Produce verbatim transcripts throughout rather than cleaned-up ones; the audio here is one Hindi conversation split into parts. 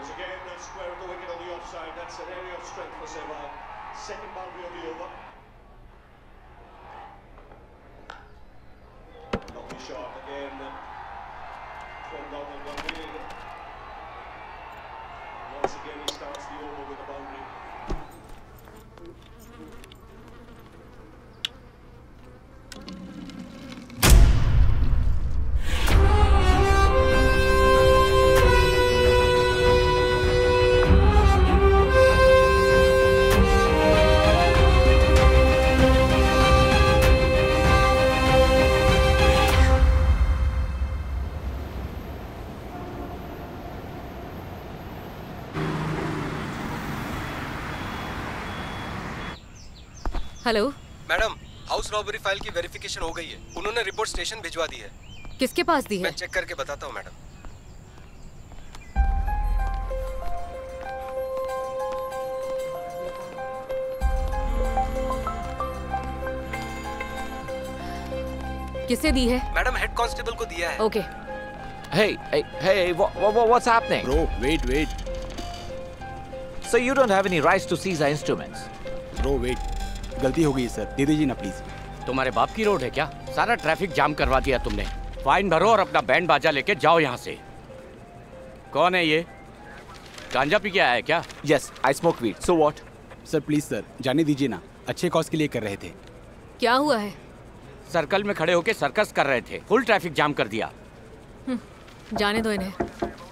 Hello madam, house robbery file की वेरिफिकेशन हो गई है। उन्होंने रिपोर्ट स्टेशन भिजवा दी है। किसके पास दी है? मैं चेक करके बताता हूँ मैडम। किसे दी है? मैडम, हेड कांस्टेबल को दिया है। Okay. Hey, hey, hey, what, what, what's happening? Bro, wait, wait. So you don't have any rights to seize our instruments? Bro, wait. गलती हो गई सर, दे दीजिए ना प्लीज। तुम्हारे बाप की रोड है क्या? सारा ट्रैफिक जाम करवा दिया तुमने। फाइन भरो और अपना बैंड बाजा लेके जाओ यहाँ से। कौन है ये? गांजा पी के आया है क्या? Yes, I smoke weed. So what? Sir please sir, जाने दीजिए ना, अच्छे कॉज के लिए कर रहे थे। क्या हुआ है? सर्कल में खड़े होके सर्कस कर रहे थे, फुल ट्रैफिक जाम कर दिया। जाने दो इन्हें।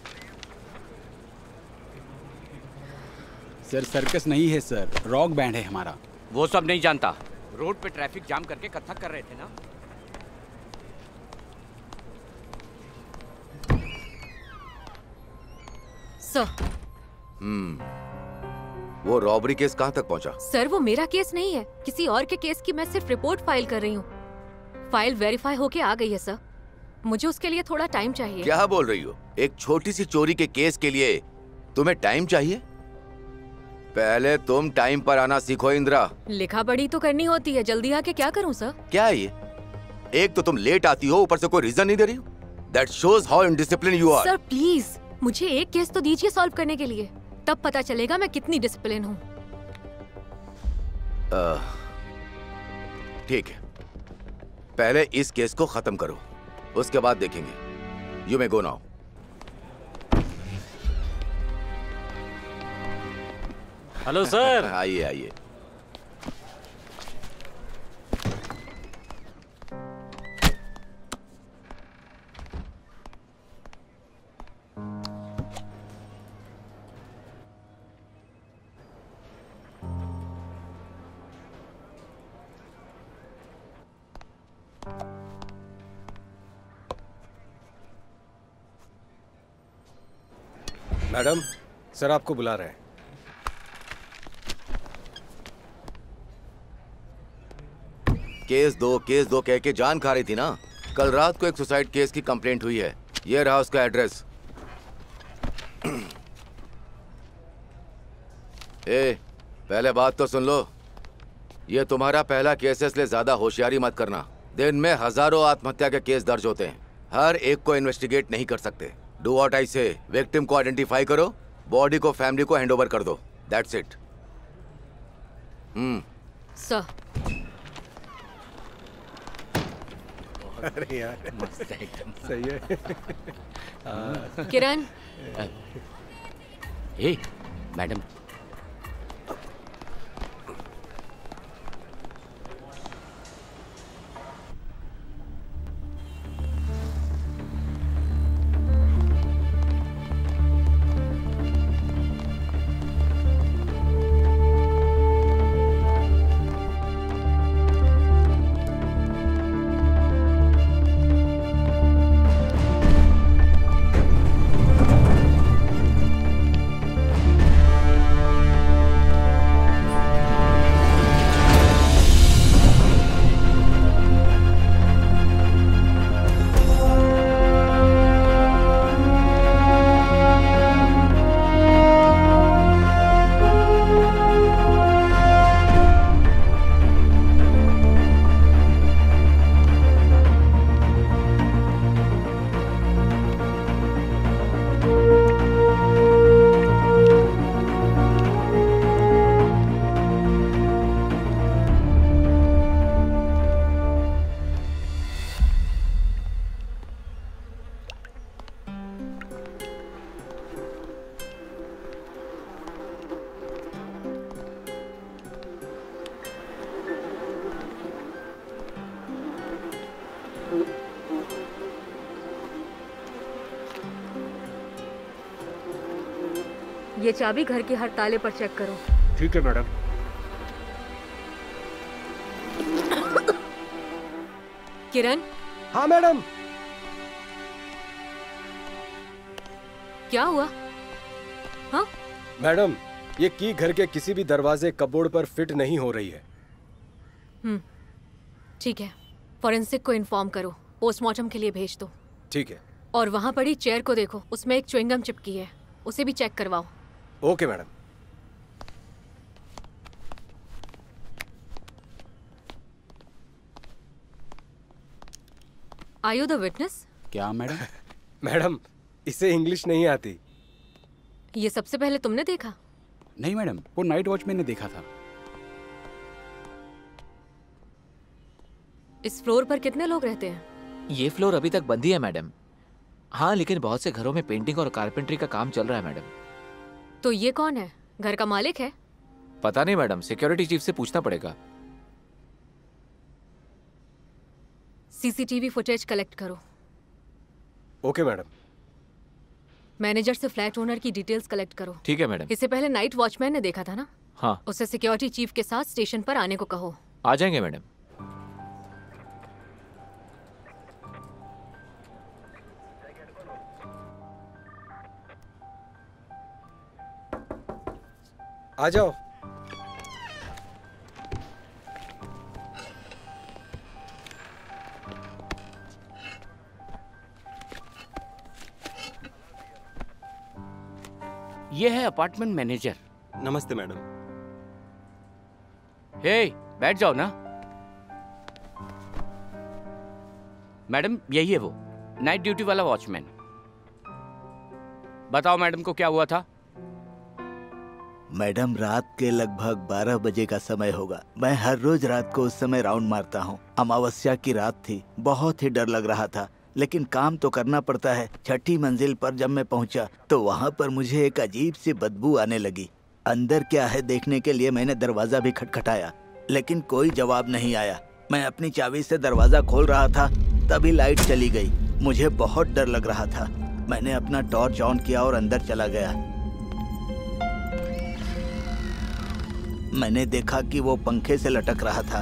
सर सर्कस नहीं है सर, रॉक बैंड है हमारा। वो सब नहीं जानता। रोड पे ट्रैफिक जाम करके कथक कर रहे थे ना। सर। हम्म, वो रॉबरी केस कहाँ तक पहुँचा? सर वो मेरा केस नहीं है, किसी और के केस की मैं सिर्फ रिपोर्ट फाइल कर रही हूँ। फाइल वेरीफाई होके आ गई है सर, मुझे उसके लिए थोड़ा टाइम चाहिए। क्या बोल रही हो? एक छोटी सी चोरी के केस के लिए तुम्हें टाइम चाहिए? पहले तुम टाइम पर आना सीखो इंदिरा। लिखा पढ़ी तो करनी होती है, जल्दी आके क्या करूं सर? क्या है ये? एक तो तुम लेट आती हो, ऊपर से कोई रीजन नहीं दे रही हो। That shows how indisciplined you are. Sir please मुझे एक केस तो दीजिए सॉल्व करने के लिए, तब पता चलेगा मैं कितनी डिसिप्लिन हूँ। ठीक है, पहले इस केस को खत्म करो, उसके बाद देखेंगे। You may go now. Hello sir. आइए आइए। मैडम, सर आपको बुला रहे हैं। केस दो केस दो कह के जान खा रही थी ना। कल रात को एक सुसाइड केस की कंप्लेंट हुई है, ये रहा उसका एड्रेस। ए, पहले बात तो सुन लो, ये तुम्हारा पहला केस है, इसलिए ज्यादा होशियारी मत करना। दिन में हजारों आत्महत्या के केस दर्ज होते हैं, हर एक को इन्वेस्टिगेट नहीं कर सकते। डू व्हाट आई से, विक्टिम को आइडेंटिफाई करो, बॉडी को फैमिली को हैंड ओवर कर दो, दैट्स इट। Hmm sir. अरे यार मस्त है एकदम। सही है। किरण। ए, मैडम। ये चाबी घर के हर ताले पर चेक करो। ठीक है मैडम। किरण। हाँ मैडम। क्या हुआ? हाँ मैडम, ये की घर के किसी भी दरवाजे कपबोर्ड पर फिट नहीं हो रही है। हम्म, ठीक है। फॉरेंसिक को इन्फॉर्म करो, पोस्टमार्टम के लिए भेज दो। ठीक है। और वहाँ पड़ी चेयर को देखो, उसमें एक च्युइंगम चिपकी है, उसे भी चेक करवाओ। Okay madam. Are you the witness? क्या मैडम? मैडम, इसे इंग्लिश नहीं आती। ये सबसे पहले तुमने देखा? नहीं मैडम, वो नाइट वॉचमैन ने देखा था। इस फ्लोर पर कितने लोग रहते हैं? ये फ्लोर अभी तक बंद ही है मैडम। हाँ, लेकिन बहुत से घरों में पेंटिंग और कारपेंट्री का काम चल रहा है मैडम। तो ये कौन है? घर का मालिक है? पता नहीं मैडम, सिक्योरिटी चीफ से पूछना पड़ेगा। सीसीटीवी फुटेज कलेक्ट करो। Okay madam. मैनेजर से फ्लैट ओनर की डिटेल्स कलेक्ट करो। ठीक है मैडम। इससे पहले नाइट वॉचमैन ने देखा था ना? हाँ। उसे सिक्योरिटी चीफ के साथ स्टेशन पर आने को कहो। आ जाएंगे मैडम। आ जाओ। ये है अपार्टमेंट मैनेजर। नमस्ते मैडम। हे, बैठ जाओ ना। मैडम, यही है वो नाइट ड्यूटी वाला वॉचमैन। बताओ मैडम को क्या हुआ था? मैडम, रात के लगभग बारह बजे का समय होगा। मैं हर रोज रात को उस समय राउंड मारता हूँ। अमावस्या की रात थी, बहुत ही डर लग रहा था, लेकिन काम तो करना पड़ता है। छठी मंजिल पर जब मैं पहुंचा तो वहां पर मुझे एक अजीब सी बदबू आने लगी। अंदर क्या है देखने के लिए मैंने दरवाजा भी खटखटाया, लेकिन कोई जवाब नहीं आया। मैं अपनी चाबी से दरवाजा खोल रहा था, तभी लाइट चली गई। मुझे बहुत डर लग रहा था। मैंने अपना टॉर्च ऑन किया और अंदर चला गया। मैंने देखा कि वो पंखे से लटक रहा था।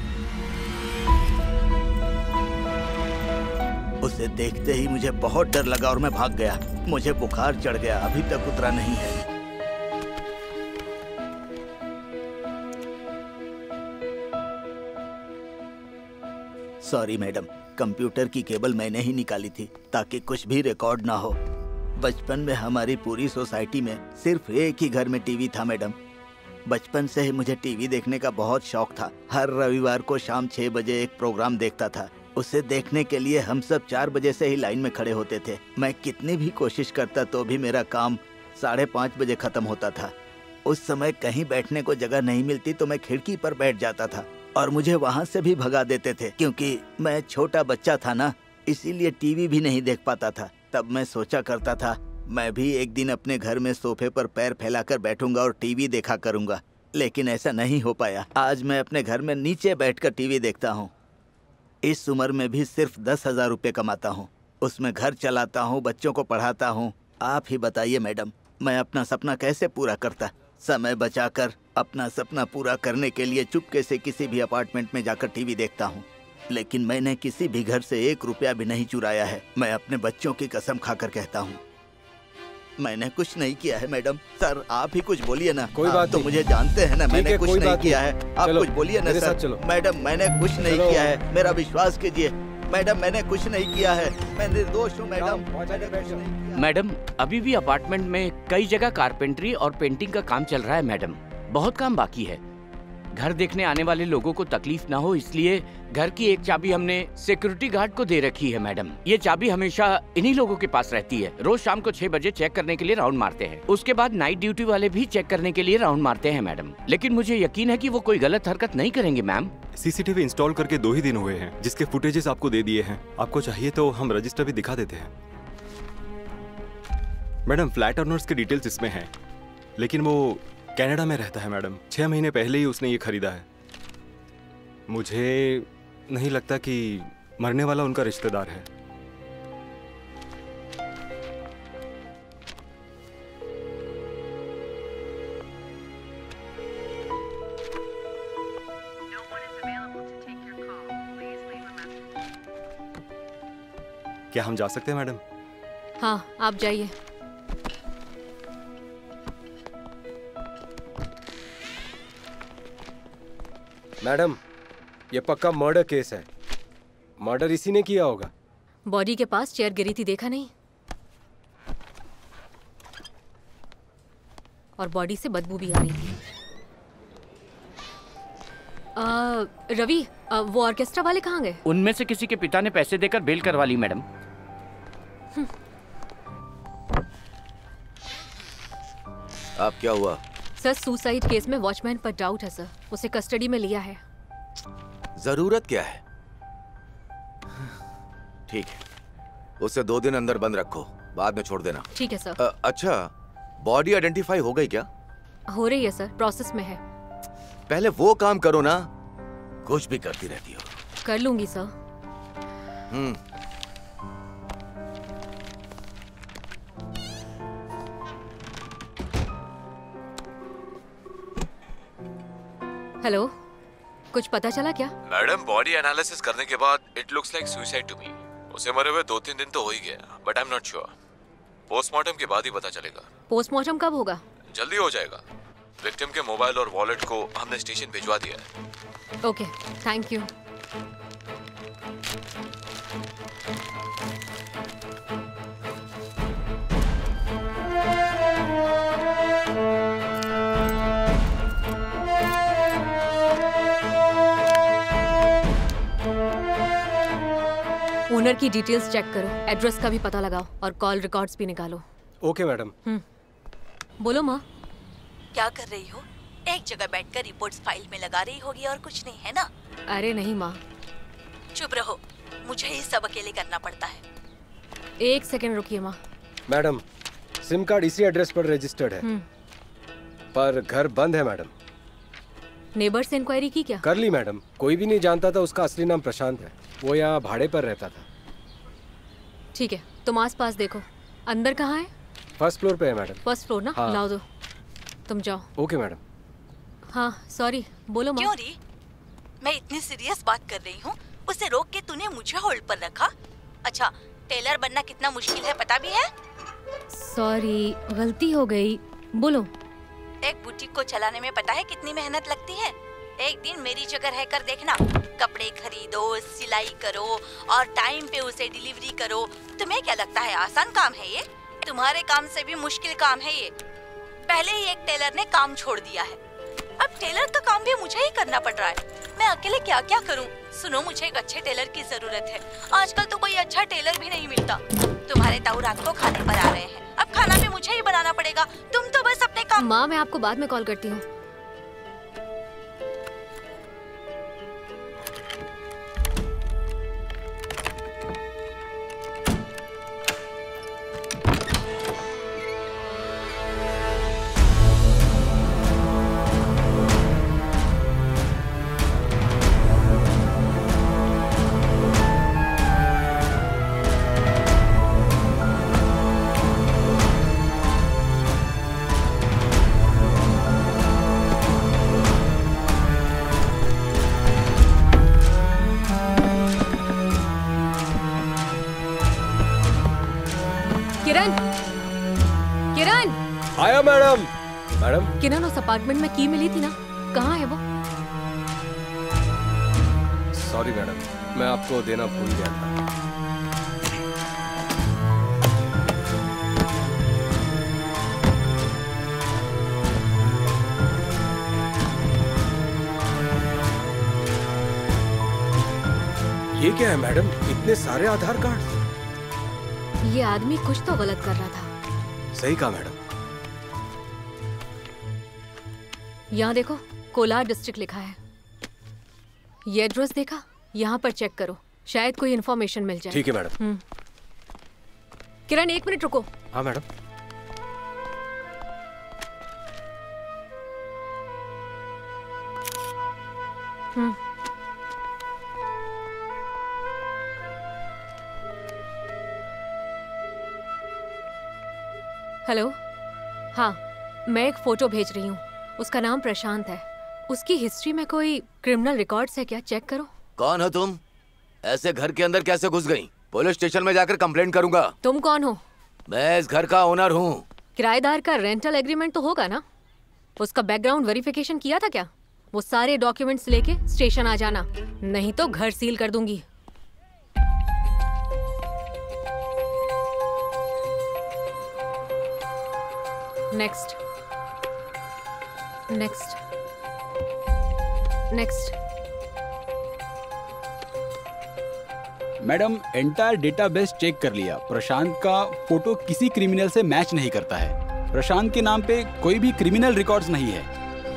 उसे देखते ही मुझे बहुत डर लगा और मैं भाग गया। मुझे बुखार चढ़ गया, अभी तक उतरा नहीं है। सॉरी मैडम, कंप्यूटर की केबल मैंने ही निकाली थी ताकि कुछ भी रिकॉर्ड ना हो। बचपन में हमारी पूरी सोसाइटी में सिर्फ एक ही घर में टीवी था मैडम। बचपन से ही मुझे टीवी देखने का बहुत शौक था। हर रविवार को शाम छह बजे एक प्रोग्राम देखता था। उसे देखने के लिए हम सब चार बजे से ही लाइन में खड़े होते थे। मैं कितनी भी कोशिश करता तो भी मेरा काम साढ़े पाँच बजे खत्म होता था। उस समय कहीं बैठने को जगह नहीं मिलती तो मैं खिड़की पर बैठ जाता था और मुझे वहाँ से भी भगा देते थे, क्योंकि मैं छोटा बच्चा था ना, इसीलिए टीवी भी नहीं देख पाता था। तब मैं सोचा करता था मैं भी एक दिन अपने घर में सोफे पर पैर फैलाकर बैठूंगा और टीवी देखा करूंगा, लेकिन ऐसा नहीं हो पाया। आज मैं अपने घर में नीचे बैठकर टीवी देखता हूँ। इस उम्र में भी सिर्फ दस हजार रुपये कमाता हूँ, उसमें घर चलाता हूँ, बच्चों को पढ़ाता हूँ। आप ही बताइए मैडम, मैं अपना सपना कैसे पूरा करता? समय बचाकर अपना सपना पूरा करने के लिए चुपके से किसी भी अपार्टमेंट में जाकर टीवी देखता हूँ, लेकिन मैंने किसी भी घर से एक रुपया भी नहीं चुराया है। मैं अपने बच्चों की कसम खाकर कहता हूँ, मैंने कुछ नहीं किया है मैडम। सर आप ही कुछ बोलिए ना। कोई बात तो मुझे जानते हैं ना, मैंने कुछ नहीं किया है। आप चलो, कुछ बोलिए ना सर। चलो। मैडम मैंने कुछ नहीं किया है, मेरा विश्वास कीजिए। मैडम मैंने कुछ नहीं किया है, मैं निर्दोष हूँ मैडम। मैंने कुछ नहीं किया। मैडम, अभी भी अपार्टमेंट में कई जगह कारपेंट्री और पेंटिंग का काम चल रहा है मैडम। बहुत काम बाकी है। घर देखने आने वाले लोगों को तकलीफ ना हो, इसलिए घर की एक चाबी हमने सिक्योरिटी गार्ड को दे रखी है मैडम। ये चाबी हमेशा इन्हीं लोगों के पास रहती है। रोज शाम को छह बजे चेक करने के लिए राउंड मारते हैं। उसके बाद नाइट ड्यूटी वाले भी चेक करने के लिए राउंड मारते हैं मैडम। लेकिन मुझे यकीन है कि वो कोई गलत हरकत नहीं करेंगे मैम। सीसीटीवी इंस्टॉल करके दो ही दिन हुए हैं, जिसके फुटेजेस आपको दे दिए हैं। आपको चाहिए तो हम रजिस्टर भी दिखा देते हैं। मैडम, फ्लैट ओनर्स के डिटेल्स इसमें हैं, लेकिन वो कनाडा में रहता है मैडम। छह महीने पहले ही उसने ये खरीदा है। मुझे नहीं लगता कि मरने वाला उनका रिश्तेदार है। क्या हम जा सकते हैं मैडम? हाँ, आप जाइए। मैडम, ये पक्का मर्डर केस है। मर्डर इसी ने किया होगा। बॉडी के पास चेयर गिरी थी, देखा नहीं? और बॉडी से बदबू भी आ रही थी। आ, रवि, आ, वो ऑर्केस्ट्रा वाले कहाँ गए? उनमें से किसी के पिता ने पैसे देकर बेल करवा ली मैडम। अब क्या हुआ? सर, सुसाइड केस में वॉचमैन पर डाउट है सर। उसे कस्टडी में लिया है। जरूरत क्या है? ठीक है, उसे दो दिन अंदर बंद रखो, बाद में छोड़ देना। ठीक है सर। अ, अच्छा, बॉडी आइडेंटिफाई हो गई क्या? हो रही है सर, प्रोसेस में है। पहले वो काम करो ना, कुछ भी करती रहती हो। कर लूंगी सर। हम्म। हेलो, कुछ पता चला क्या? मैडम, बॉडी एनालिसिस करने के बाद it looks like suicide to me. उसे मरे हुए दो तीन दिन तो हो ही गया, but I am not sure. Postmortem के बाद ही पता चलेगा। पोस्टमार्टम कब होगा? जल्दी हो जाएगा। विक्टिम के मोबाइल और वॉलेट को हमने स्टेशन भिजवा दिया है। Okay, thank you. ओनर की डिटेल्स चेक करो, एड्रेस का भी पता लगाओ और कॉल रिकॉर्ड्स भी निकालो। Okay madam. हम्म। बोलो माँ। क्या कर रही हो? एक जगह बैठकर रिपोर्ट्स फाइल में लगा रही होगी और कुछ नहीं, है ना? अरे नहीं माँ। चुप रहो, मुझे ये सब अकेले करना पड़ता है। एक सेकंड रुकिए माँ। मैडम, सिम कार्ड इसी एड्रेस पर रजिस्टर्ड है, पर घर बंद है मैडम। नेबर से इंक्वायरी की क्या? कर ली मैडम। कोई भी नहीं जानता था उसका असली नाम प्रशांत है। वो यहाँ भाड़े पर रहता था। ठीक है, तुम आस पास देखो। अंदर कहाँ है? फर्स्ट फ्लोर पे है मैडम। फर्स्ट फ्लोर ना? हाँ। लाओ दो, तुम जाओ। Okay madam. हाँ सॉरी, बोलो माँ। क्यों री? मैं इतनी सीरियस बात कर रही हूँ, उसे रोक के तूने मुझे होल्ड पर रखा। अच्छा, टेलर बनना कितना मुश्किल है पता भी है? सॉरी, गलती हो गई। बोलो। एक बुटीक को चलाने में पता है कितनी मेहनत लगती है? एक दिन मेरी जगह रहकर देखना। कपड़े खरीदो, सिलाई करो और टाइम पे उसे डिलीवरी करो। तुम्हें क्या लगता है आसान काम है ये? तुम्हारे काम से भी मुश्किल काम है ये। पहले ही एक टेलर ने काम छोड़ दिया है, अब टेलर का काम भी मुझे ही करना पड़ रहा है। मैं अकेले क्या क्या करूं? सुनो, मुझे एक अच्छे टेलर की जरूरत है। आजकल तो कोई अच्छा टेलर भी नहीं मिलता। तुम्हारे ताऊ रात को खाने पर आ रहे हैं, अब खाना भी मुझे ही बनाना पड़ेगा। तुम तो बस अपने काम। माँ, मैं आपको बाद में कॉल करती हूँ। आया मैडम। मैडम, किरण, उस अपार्टमेंट में की मिली थी ना, कहाँ है वो? सॉरी मैडम, मैं आपको देना भूल गया था। ये क्या है मैडम, इतने सारे आधार कार्ड? ये आदमी कुछ तो गलत कर रहा था। सही कहा मैडम। यहाँ देखो, कोलार डिस्ट्रिक्ट लिखा है। ये एड्रेस देखा? यहाँ पर चेक करो, शायद कोई इन्फॉर्मेशन मिल जाए। ठीक है मैडम। किरण, एक मिनट रुको। हाँ मैडम। हम्म हेलो। हाँ, मैं एक फोटो भेज रही हूँ। उसका नाम प्रशांत है। उसकी हिस्ट्री में कोई क्रिमिनल रिकॉर्ड्स है क्या? चेक करो। कौन हो तुम? ऐसे घर के अंदर कैसे घुस गई? पुलिस स्टेशन में जाकर कंप्लेंट करूंगा। तुम कौन हो? मैं इस घर का ओनर हूँ। किराएदार का रेंटल एग्रीमेंट तो होगा ना? उसका बैकग्राउंड वेरिफिकेशन किया था क्या? वो सारे डॉक्यूमेंट्स लेके स्टेशन आ जाना, नहीं तो घर सील कर दूंगी। Next next next. Madam, entire database check कर लिया। प्रशांत का फोटो किसी क्रिमिनल से मैच नहीं करता है। प्रशांत के नाम पे कोई भी क्रिमिनल रिकॉर्ड्स नहीं है।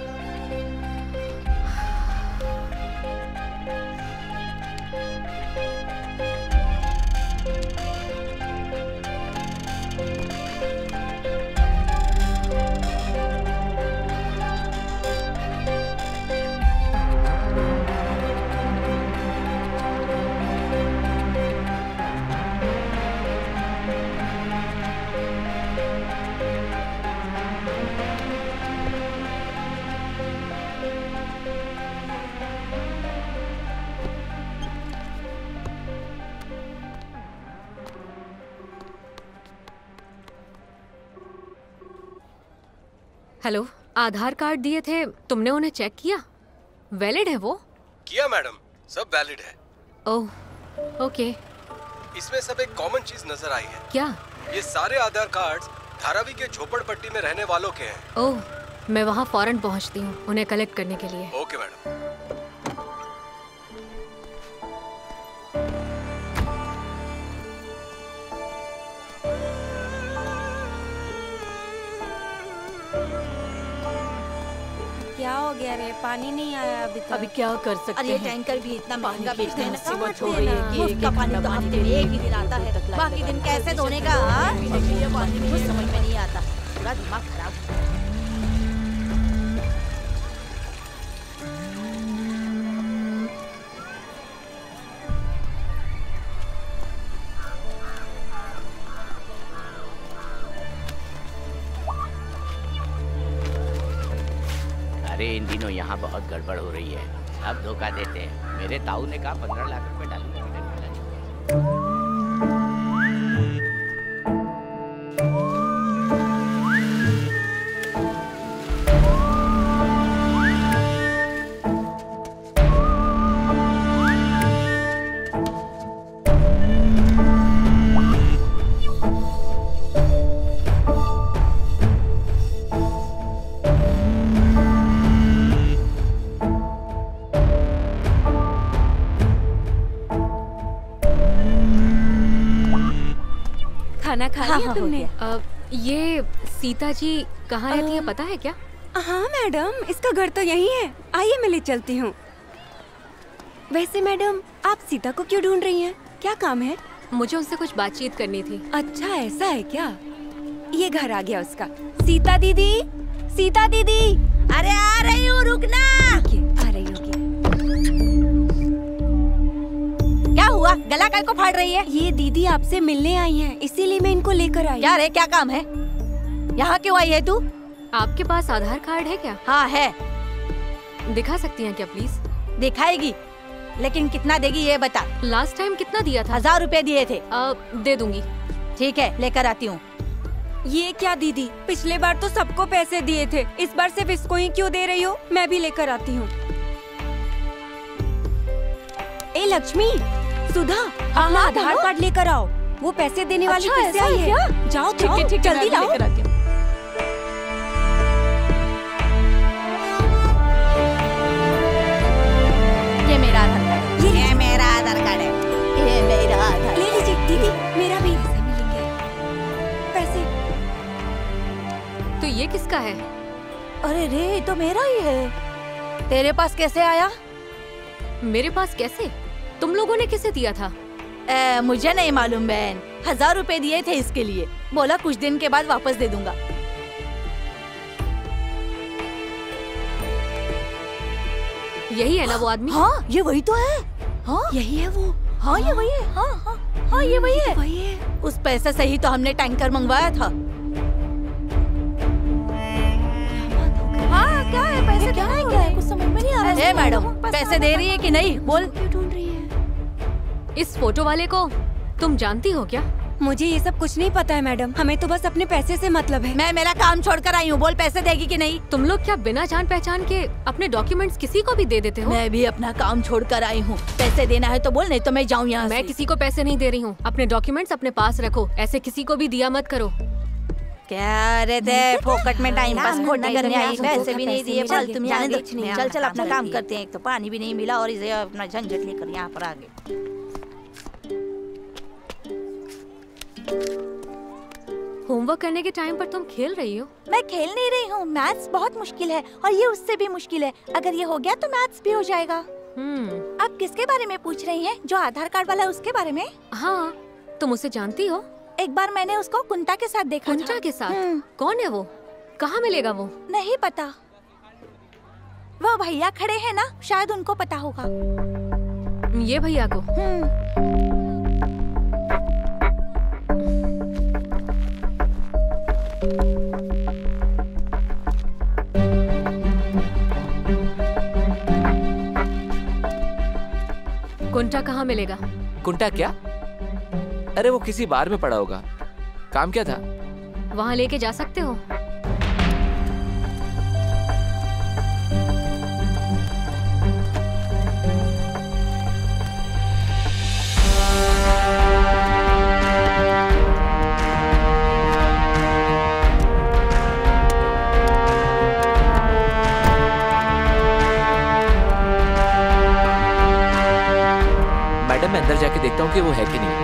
हेलो, आधार कार्ड दिए थे, तुमने उन्हें चेक किया? वैलिड है वो? किया मैडम, सब वैलिड है। Oh, okay. इसमें सब एक कॉमन चीज नजर आई है। क्या? ये सारे आधार कार्ड्स धारावी के झोपड़पट्टी में रहने वालों के हैं। ओह, मैं वहाँ फौरन पहुँचती हूँ उन्हें कलेक्ट करने के लिए। Okay madam. क्या हो गया रे? पानी नहीं आया अभी तक। अभी क्या कर सकते अरे हैं? टैंकर भी इतना महंगा पानी की बेचते हैं ना, मुसीबत समझ हो रहे रही ना। है कि मुफ्त का एक पानी घंटा तो पानी हफ्ते में देने एक ही दिन आता है, तक लाइन बाकी लगा दिन के कैसे पीछे धोने से का? पानी हाँ? पीने के लिए पानी कुछ नहीं समझ में आता। नहीं आता, पूरा दिमाग खराब। अरे इन दिनों यहाँ बहुत गड़बड़ हो रही है, अब धोखा देते हैं। मेरे ताऊ ने कहा पंद्रह लाख रुपए डालूंगा। खाना खा हाँ, लिया हाँ, तुमने? अ, ये सीता जी कहाँ रहती है पता है क्या? हाँ मैडम, इसका घर तो यही है। आइए मैं ले चलती हूँ। वैसे मैडम, आप सीता को क्यों ढूंढ रही हैं? क्या काम है? मुझे उनसे कुछ बातचीत करनी थी। अच्छा ऐसा है क्या? ये घर आ गया उसका। सीता दीदी, सीता दीदी, अरे आ रही हूँ, रुकना। आ रही होगी। क्या हुआ? गला काय को फाड़ रही है? ये दीदी आपसे मिलने आई हैं, इसीलिए मैं इनको लेकर आई। क्या रे, क्या काम है? यहाँ क्यों आई है तू? आपके पास आधार कार्ड है क्या? हाँ है। दिखा सकती हैं क्या प्लीज? दिखाएगी, लेकिन कितना देगी ये बता। लास्ट टाइम कितना दिया था? हजार रुपए दिए थे। आ, दे दूंगी। ठीक है, लेकर आती हूँ। ये क्या दीदी, पिछले बार तो सबको पैसे दिए थे, इस बार सिर्फ इसको ही क्यों दे रही हो? मैं भी लेकर आती हूँ। ए लक्ष्मी, सुधा, अपना आधार कार्ड लेकर आओ। वो पैसे देने वाली अच्छा, किससे ऐसा आई है है? क्या? जाओ ठीक जाओ, है, ठीक है, जल्दी मैं लाओ। लेकर आती हूँ। ये मेरा आधार कार्ड है। ये मेरा आधार कार्ड है। ये मेरा आधार। ले लीजिए दीदी, मेरा भी पैसे मिलेंगे। पैसे। तो ये किसका है? अरे रे, ये तो मेरा ही है। तेरे पास कैसे आया? मेरे पास कैसे? तुम लोगों ने किसे दिया था? ए, मुझे नहीं मालूम बहन। हजार रुपए दिए थे इसके लिए, बोला कुछ दिन के बाद वापस दे दूंगा। यही है ना वो आदमी? हाँ, ये वही तो है। हाँ, यही है वो। हाँ, ये वही है। हाँ हाँ हाँ, ये वही है। वही है। उस पैसे से ही तो हमने टैंकर मंगवाया था। हाँ, क्या है? पैसे क्या है? क्या है? कुछ समझ में नहीं आ रहा है। मैडम, पैसे दे रही है कि नहीं? बोल। क्यों ढूंढ रही है? इस फोटो वाले को तुम जानती हो क्या? मुझे ये सब कुछ नहीं पता है मैडम, हमें तो बस अपने पैसे से मतलब है। मैं मेरा काम छोड़कर आई हूँ, बोल पैसे देगी कि नहीं? तुम लोग क्या बिना जान पहचान के अपने डॉक्यूमेंट्स किसी को भी दे देते हो? मैं भी अपना काम छोड़कर आई हूँ, पैसे देना है तो बोल, नहीं तो मैं जाऊँ यहाँ। मैं किसी को पैसे नहीं दे रही हूँ, अपने डॉक्यूमेंट्स अपने पास रखो, ऐसे किसी को भी दिया मत करो। क्या रे थे, फोकट में टाइम पास खोटने करने आई, पैसे भी नहीं दिए, फल तुम जाने दो। चल चल अपना काम करते हैं, एक तो पानी भी नहीं मिला और इसे अपना झंझट लेकर यहाँ पर आ गए। होमवर्क करने के टाइम पर तुम खेल रही हो? मैं खेल नहीं रही हूँ, मैथ्स बहुत मुश्किल है और ये उससे भी मुश्किल है। अगर ये हो गया तो मैथ्स भी हो जाएगा। हम्म। आप किसके बारे में पूछ रही हैं? जो आधार कार्ड वाला उसके बारे में? हाँ, तुम उसे जानती हो? एक बार मैंने उसको कुंता के साथ देखा था। कुंता के साथ? कौन है वो? कहाँ मिलेगा वो? नहीं पता। वो भैया खड़े हैं ना, शायद उनको पता होगा। ये भैया को? कुंटा कहाँ मिलेगा? कुंटा क्या? अरे वो किसी बार में पड़ा होगा। काम क्या था? वहाँ लेके जा सकते हो? मैडम मैं अंदर जाके देखता हूँ कि वो है कि नहीं।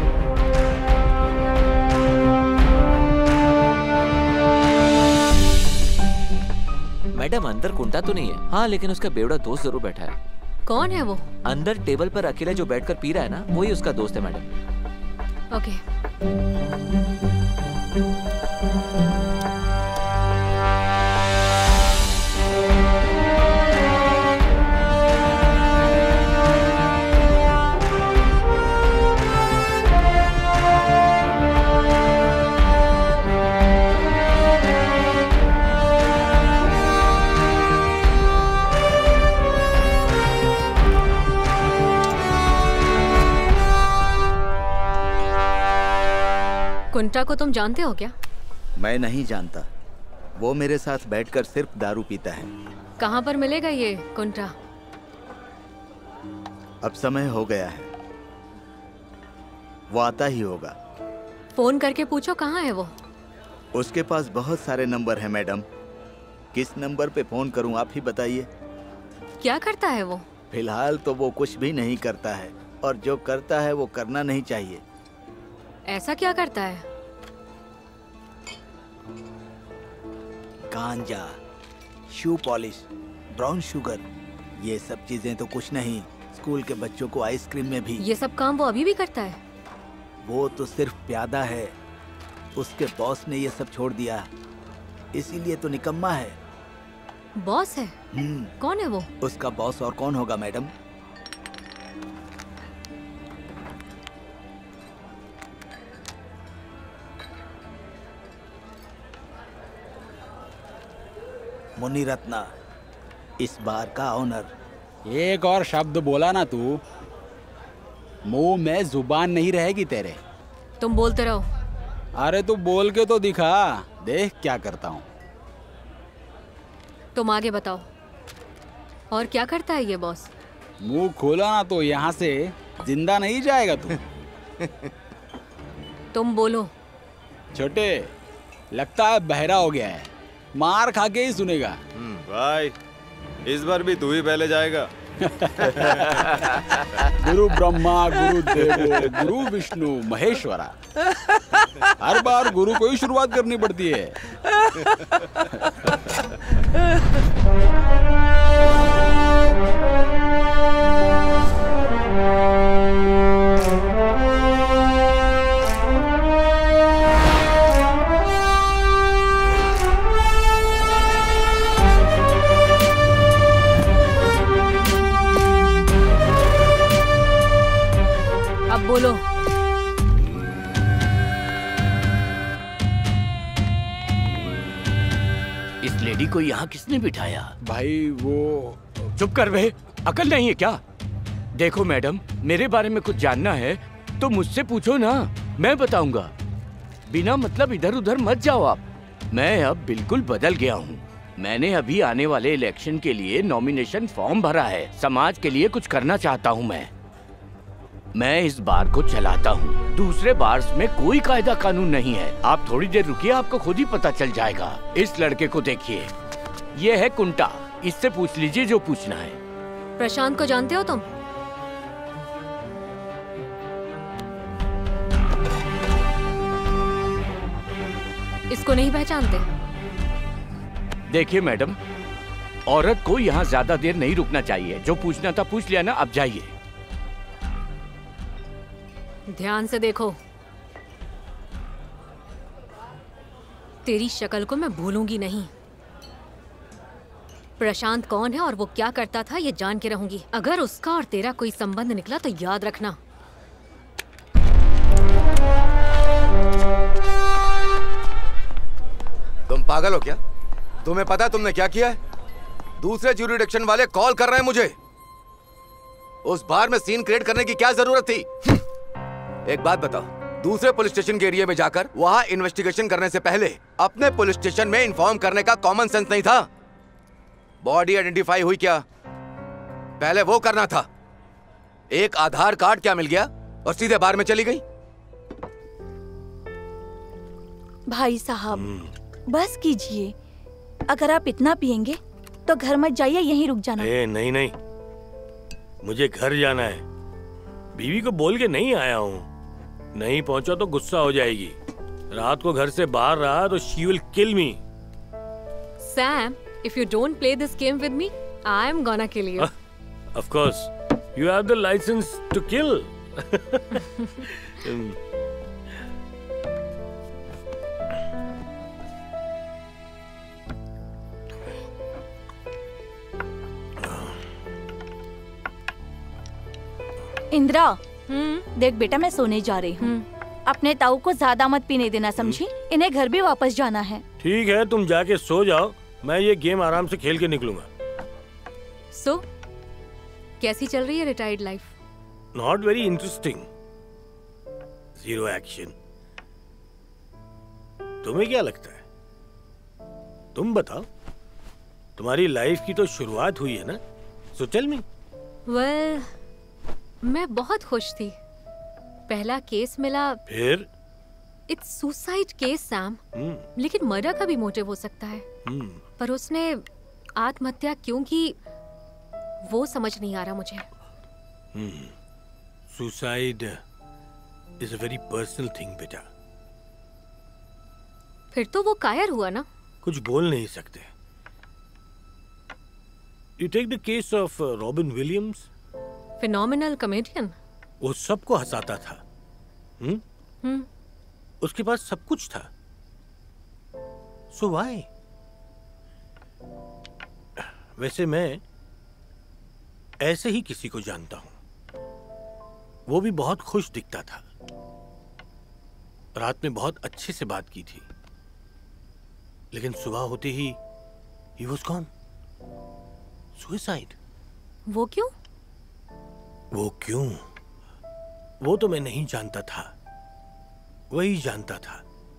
मैडम अंदर कुंटा तो नहीं है। हाँ लेकिन उसका बेवड़ा दोस्त जरूर बैठा है। कौन है वो? अंदर टेबल पर अकेला जो बैठकर पी रहा है ना, वही उसका दोस्त है मैडम। ओके। कुंटा को तुम जानते हो क्या? मैं नहीं जानता। वो मेरे साथ बैठकर सिर्फ दारू पीता है। कहाँ पर मिलेगा ये कुंटा? अब समय हो गया है, वो आता ही होगा। फोन करके पूछो कहाँ है वो। उसके पास बहुत सारे नंबर हैं मैडम, किस नंबर पे फोन करूं आप ही बताइए। क्या करता है वो? फिलहाल तो वो कुछ भी नहीं करता है, और जो करता है वो करना नहीं चाहिए। ऐसा क्या करता है? गांजा, शू पॉलिश, ब्राउन शुगर, ये सब चीजें तो कुछ नहीं, स्कूल के बच्चों को आइसक्रीम में भी। ये सब काम वो अभी भी करता है? वो तो सिर्फ प्यादा है, उसके बॉस ने ये सब छोड़ दिया, इसीलिए तो निकम्मा है। बॉस है? कौन है वो? उसका बॉस और कौन होगा मैडम? मुनिरत्ना, इस बार का ऑनर। एक और शब्द बोला ना तू, मुंह में जुबान नहीं रहेगी तेरे। तुम बोलते रहो। अरे तू बोल के तो दिखा, देख क्या करता हूँ। तुम आगे बताओ, और क्या करता है ये बॉस? मुंह खोला ना तो यहाँ से जिंदा नहीं जाएगा तू। तुम बोलो। छोटे, लगता है बहरा हो गया है, मार खा के ही सुनेगा। भाई इस बार भी तू ही पहले जाएगा। गुरु ब्रह्मा, गुरु देवो, गुरु विष्णु महेश्वरा। हर बार गुरु को ही शुरुआत करनी पड़ती है। अब बोलो। इस लेडी को यहाँ किसने बिठाया? भाई वो। चुप कर बे, अकल नहीं है क्या? देखो मैडम, मेरे बारे में कुछ जानना है तो मुझसे पूछो ना, मैं बताऊंगा। बिना मतलब इधर उधर मत जाओ आप। मैं अब बिल्कुल बदल गया हूँ। मैंने अभी आने वाले इलेक्शन के लिए नॉमिनेशन फॉर्म भरा है। समाज के लिए कुछ करना चाहता हूँ मैं। मैं इस बार को चलाता हूँ। दूसरे बार्स में कोई कायदा कानून नहीं है। आप थोड़ी देर रुकिए, आपको खुद ही पता चल जाएगा। इस लड़के को देखिए, ये है कुंटा। इससे पूछ लीजिए जो पूछना है। प्रशांत को जानते हो तुम? इसको नहीं पहचानते? देखिए मैडम, औरत को यहाँ ज्यादा देर नहीं रुकना चाहिए। जो पूछना था पूछ लिया ना, अब जाइए। ध्यान से देखो, तेरी शक्ल को मैं भूलूंगी नहीं। प्रशांत कौन है और वो क्या करता था ये जान के रहूंगी। अगर उसका और तेरा कोई संबंध निकला तो याद रखना। तुम पागल हो क्या? तुम्हें पता है तुमने क्या किया है? दूसरे ज्यूरिडिक्शन वाले कॉल कर रहे हैं मुझे। उस बार में सीन क्रिएट करने की क्या जरूरत थी? एक बात बताओ, दूसरे पुलिस स्टेशन के एरिया में जाकर वहां इन्वेस्टिगेशन करने से पहले अपने पुलिस स्टेशन में इन्फॉर्म करने का कॉमन सेंस नहीं था? बॉडी आइडेंटिफाई हुई क्या? पहले वो करना था। एक आधार कार्ड क्या मिल गया और सीधे बार में चली गई। भाई साहब बस कीजिए। अगर आप इतना पिएंगे तो घर मत जाइए, यहीं रुक जाना। ए, नहीं नहीं, मुझे घर जाना है। बीवी को बोल के नहीं आया हूँ। नहीं पहुंचा तो गुस्सा हो जाएगी। रात को घर से बाहर रहा तो she will kill me. Sam, if you don't play this game with me, I'm gonna kill you. Uh, of course, you have the license to kill. um, Indira, देख बेटा, मैं सोने जा रही हूँ। अपने ताऊ को ज्यादा मत पीने देना, समझी? इन्हें घर भी वापस जाना है। ठीक है, तुम जाके सो जाओ। मैं ये गेम आराम से खेल के निकलूंगा। सो so, कैसी चल रही है retired life? Not very interesting. Zero action. तुम्हें क्या लगता है? तुम बताओ। तुम्हारी लाइफ की तो शुरुआत हुई है ना, सो टेल मी। वेल, मैं बहुत खुश थी। पहला केस मिला। फिर? इट्स सुसाइड केस सैम, लेकिन मर्डर का भी मोटिव हो सकता है। पर उसने आत्महत्या क्यों की वो समझ नहीं आ रहा मुझे। Suicide is a very personal thing बेटा। फिर तो वो कायर हुआ ना। कुछ बोल नहीं सकते। You take the case of Robin Williams. Phenomenal comedian. वो सबको हंसाता था। हम्म हम्म उसके पास सब कुछ था। So why? वैसे मैं ऐसे ही किसी को जानता हूं। वो भी बहुत खुश दिखता था। रात में बहुत अच्छे से बात की थी, लेकिन सुबह होते ही he was gone. Suicide. वो क्यों? वो क्यों? वो तो मैं नहीं जानता था, वही जानता था।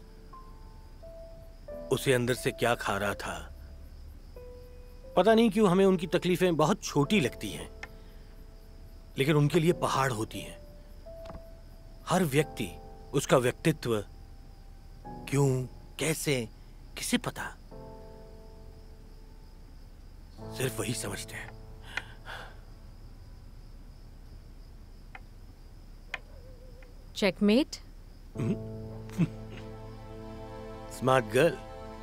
उसे अंदर से क्या खा रहा था। पता नहीं क्यों हमें उनकी तकलीफें बहुत छोटी लगती हैं, लेकिन उनके लिए पहाड़ होती हैं। हर व्यक्ति, उसका व्यक्तित्व क्यों, कैसे, किसे पता? सिर्फ वही समझते हैं। Checkmate. Smart girl,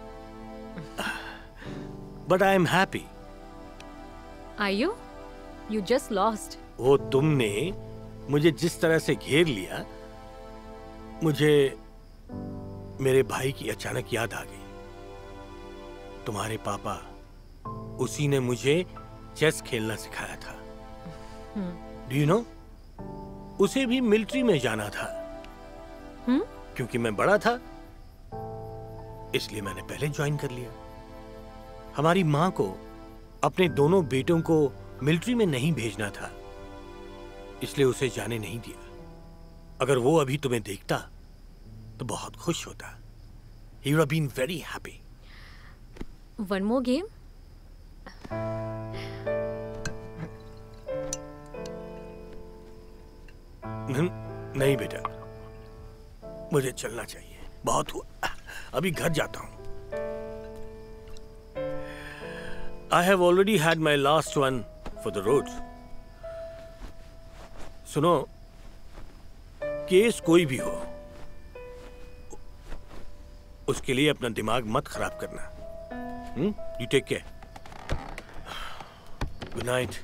but I am happy. Are you? You just lost. वो तुमने मुझे जिस तरह से घेर लिया, मुझे मेरे भाई की अचानक याद आ गई। तुम्हारे पापा, उसी ने मुझे चेस खेलना सिखाया था। डू यू नो, उसे भी मिलिट्री में जाना था। हुँ? क्योंकि मैं बड़ा था, इसलिए मैंने पहले ज्वाइन कर लिया। हमारी माँ को अपने दोनों बेटों को मिलिट्री में नहीं भेजना था, इसलिए उसे जाने नहीं दिया। अगर वो अभी तुम्हें देखता तो बहुत खुश होता। He would have been very happy. One more game? नहीं, नहीं बेटा, मुझे चलना चाहिए, बहुत हुआ, अभी घर जाता हूँ। I have already had my last one for the road. सुनो, केस कोई भी हो, उसके लिए अपना दिमाग मत खराब करना। हम्म? You take care. Good night.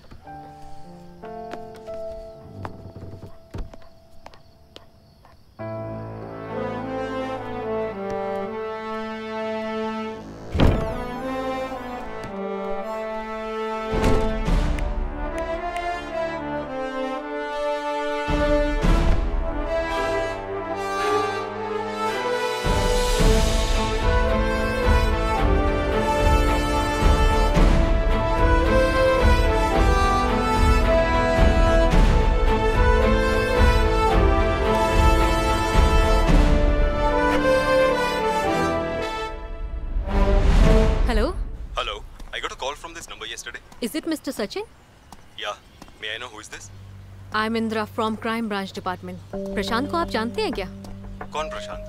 Is it Mister Sachin? Yeah. May I know who is this? I'm Indra from Crime Branch Department. प्रशांत को आप जानते हैं क्या? कौन प्रशांत?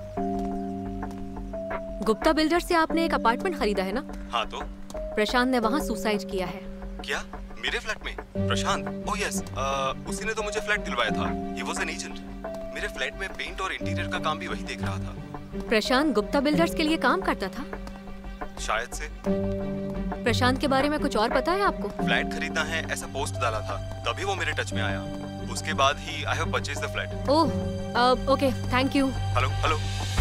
गुप्ता बिल्डर से आपने एक अपार्टमेंट खरीदा है ना? हाँ तो? प्रशांत ने वहाँ सुसाइड किया है। क्या? मेरे फ्लैट में? प्रशांत? ओह यस, उसी ने तो मुझे फ्लैट दिलवाया था। He was an agent. मेरे फ्लैट में पेंट और इंटीरियर का काम भी वही देख रहा था। प्रशांत गुप्ता बिल्डर्स के लिए काम करता था? शायद से। प्रशांत के बारे में कुछ और पता है आपको? फ्लैट खरीदना है ऐसा पोस्ट डाला था, तभी वो मेरे टच में आया। उसके बाद ही I have purchased the flat. Oh, okay, thank you. Hello, hello.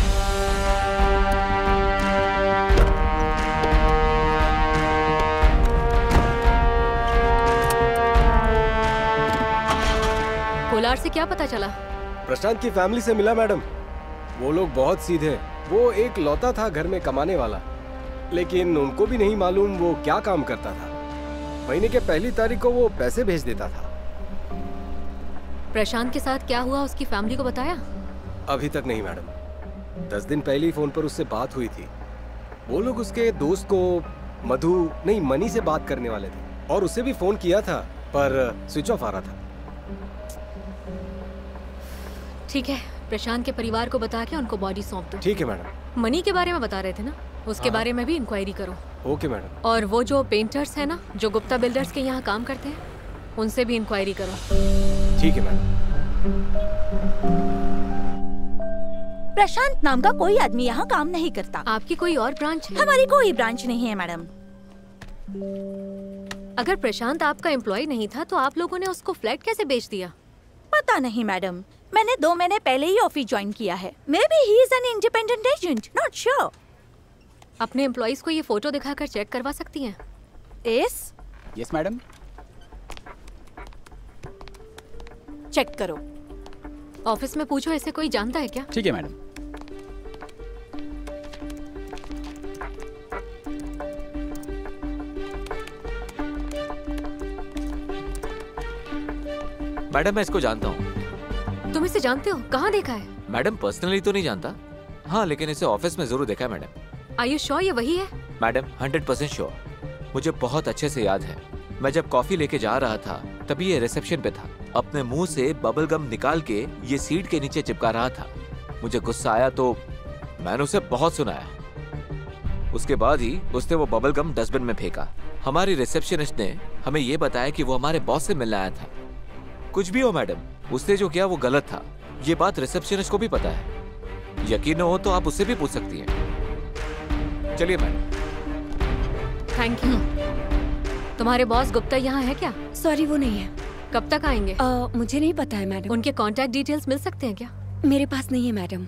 Kolar से क्या पता चला? प्रशांत की फैमिली से मिला मैडम। वो लोग बहुत सीधे, वो एक लौता था घर में कमाने वाला, लेकिन उनको भी नहीं मालूम वो क्या काम करता था। महीने के पहली तारीख को वो पैसे भेज देता था। प्रशांत के साथ क्या हुआ उसकी फैमिली को बताया? अभी तक नहीं मैडम। दस दिन पहले ही फोन पर उससे बात हुई थी। वो लोग उसके दोस्त को मधु नहीं मनी से बात करने वाले थे और उसे भी फोन किया था पर स्विच ऑफ आ रहा था। ठीक है, प्रशांत के परिवार को बता के उनको बॉडी सौंप दो। ठीक है मैडम। मनी के बारे में बता रहे थे ना, उसके हाँ। बारे में भी इंक्वायरी करो। Okay madam. और वो जो पेंटर्स हैं ना, जो गुप्ता बिल्डर्स के यहाँ काम करते हैं, उनसे भी इंक्वायरी करो। ठीक है मैडम। प्रशांत नाम का कोई आदमी यहाँ काम नहीं करता। आपकी कोई और ब्रांच है? हमारी कोई ब्रांच नहीं है मैडम। अगर प्रशांत आपका एम्प्लॉय नहीं था तो आप लोगों ने उसको फ्लैट कैसे बेच दिया? पता नहीं मैडम, मैंने दो महीने पहले ही ऑफिस ज्वाइन किया है। Maybe he is an independent agent, not sure. अपने एम्प्लॉइज को ये फोटो दिखाकर चेक करवा सकती हैं? Yes yes madam. चेक करो। ऑफिस में पूछो ऐसे कोई जानता है क्या? ठीक है मैडम। मैडम मैं इसको जानता हूँ। तुम इसे जानते हो? कहाँ देखा है? मैडम पर्सनली तो नहीं जानता, हाँ लेकिन इसे ऑफिस में जरूर देखा है मैडम। आर यू श्योर ये वही है? Madam hundred percent sure. मुझे बहुत अच्छे से याद है, मैं जब कॉफी लेके जा रहा था तभी ये रिसेप्शन पे था। अपने मुंह से बबल गम निकाल के ये सीट के नीचे चिपका रहा था। मुझे गुस्सा आया तो मैंने उसे बहुत सुनाया। उसके बाद ही उसने वो बबल गम डस्टबिन में फेंका। हमारी रिसेप्शनिस्ट ने हमें ये बताया कि वो हमारे बॉस से मिलने आया था। कुछ भी हो मैडम, उसने जो किया वो गलत था। ये बात रिसेप्शनिस्ट को भी पता है। यकीन हो तो आप उससे भी पूछ सकती हैं। चलिए मैडम। Thank you. तुम्हारे बॉस गुप्ता यहाँ है क्या? सॉरी वो नहीं है। कब तक आएंगे? uh, मुझे नहीं पता है मैडम। उनके कांटेक्ट डिटेल्स मिल सकते हैं क्या? मेरे पास नहीं है मैडम।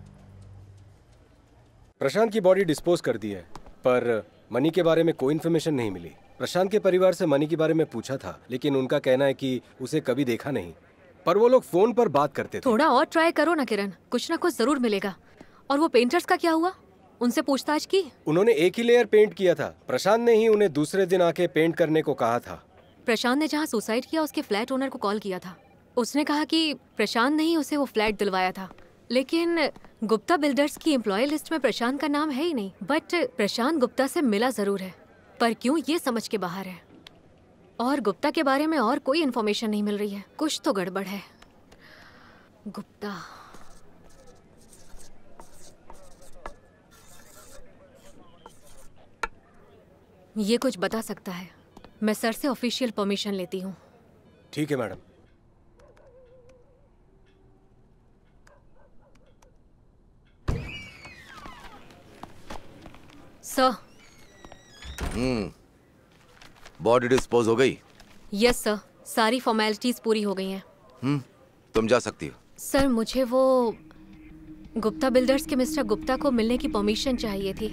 प्रशांत की बॉडी डिस्पोज कर दी है पर मनी के बारे में कोई इन्फॉर्मेशन नहीं मिली। प्रशांत के परिवार से मनी के बारे में पूछा था लेकिन उनका कहना है कि उसे कभी देखा नहीं, पर वो लोग फोन पर बात करते थे। थोड़ा और ट्राई करो ना किरण, कुछ ना कुछ जरूर मिलेगा। और वो पेंटर्स का क्या हुआ? उनसे पूछताछ की? उन्होंने एक ही लेयर पेंट किया था। प्रशांत ने ही उन्हें दूसरे दिन आके पेंट करने को कहा था। प्रशांत ने जहाँ सुसाइड किया उसके फ्लैट ओनर को कॉल किया था। उसने कहा कि प्रशांत ने ही उसे वो फ्लैट दिलवाया था, लेकिन गुप्ता बिल्डर्स की एम्प्लॉय लिस्ट में प्रशांत का नाम है ही नहीं। बट प्रशांत गुप्ता से मिला जरूर है, पर क्यों ये समझ के बाहर है। और गुप्ता के बारे में और कोई इन्फॉर्मेशन नहीं मिल रही है। कुछ तो गड़बड़ है। गुप्ता ये कुछ बता सकता है। मैं सर से ऑफिशियल परमिशन लेती हूँ। ठीक है madam. Sir. Hmm body dispose हो गई? यस सर, सारी फॉर्मेलिटीज पूरी हो गई हैं। हम्म तुम जा सकती हो। सर मुझे वो गुप्ता बिल्डर्स के मिस्टर गुप्ता को मिलने की परमिशन चाहिए थी।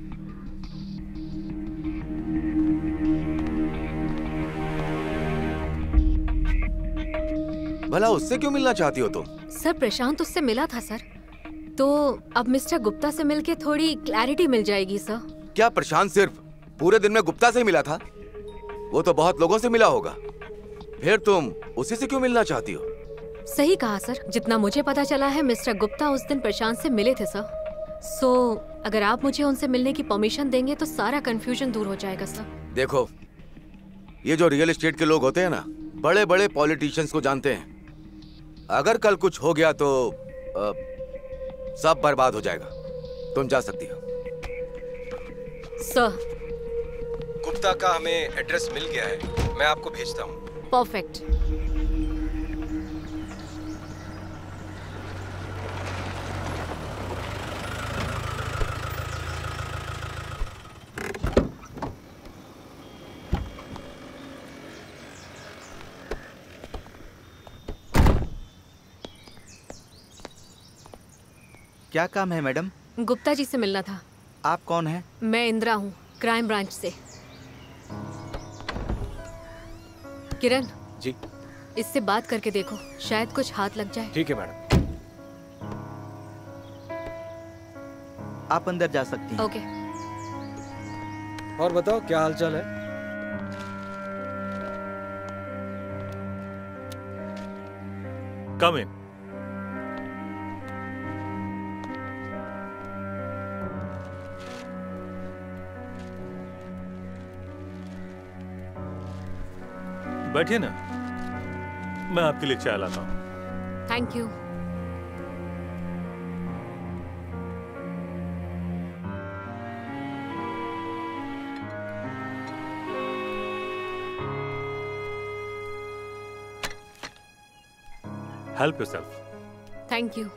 भला उससे क्यों मिलना चाहती हो तुम? सर प्रशांत उससे मिला था सर, तो अब मिस्टर गुप्ता से मिलके थोड़ी क्लैरिटी मिल जाएगी सर। क्या प्रशांत सिर्फ पूरे दिन में गुप्ता से मिला था? वो तो बहुत लोगों से मिला होगा। फिर तुम उसी से क्यों मिलना चाहती हो? सही कहा सर। जितना मुझे पता चला है मिस्टर गुप्ता उस दिन प्रशांत से मिले थे सर। सो अगर आप मुझे उनसे मिलने की परमिशन देंगे तो सारा कंफ्यूजन दूर हो जाएगा सर। देखो, ये जो रियल एस्टेट के लोग होते हैं ना, बड़े बड़े पॉलिटिशियंस को जानते हैं। अगर कल कुछ हो गया तो आ, सब बर्बाद हो जाएगा। तुम जा सकती हो। सर गुप्ता का हमें एड्रेस मिल गया है, मैं आपको भेजता हूँ। परफेक्ट। क्या काम है मैडम? गुप्ता जी से मिलना था। आप कौन हैं? मैं इंदिरा हूँ, क्राइम ब्रांच से। किरण जी, इससे बात करके देखो, शायद कुछ हाथ लग जाए। ठीक है मैडम। आप अंदर जा सकती हैं। ओके। और बताओ क्या हालचाल है? कम इन। बैठिए ना, मैं आपके लिए चाय लाता हूँ। Thank you. Help yourself. Thank you.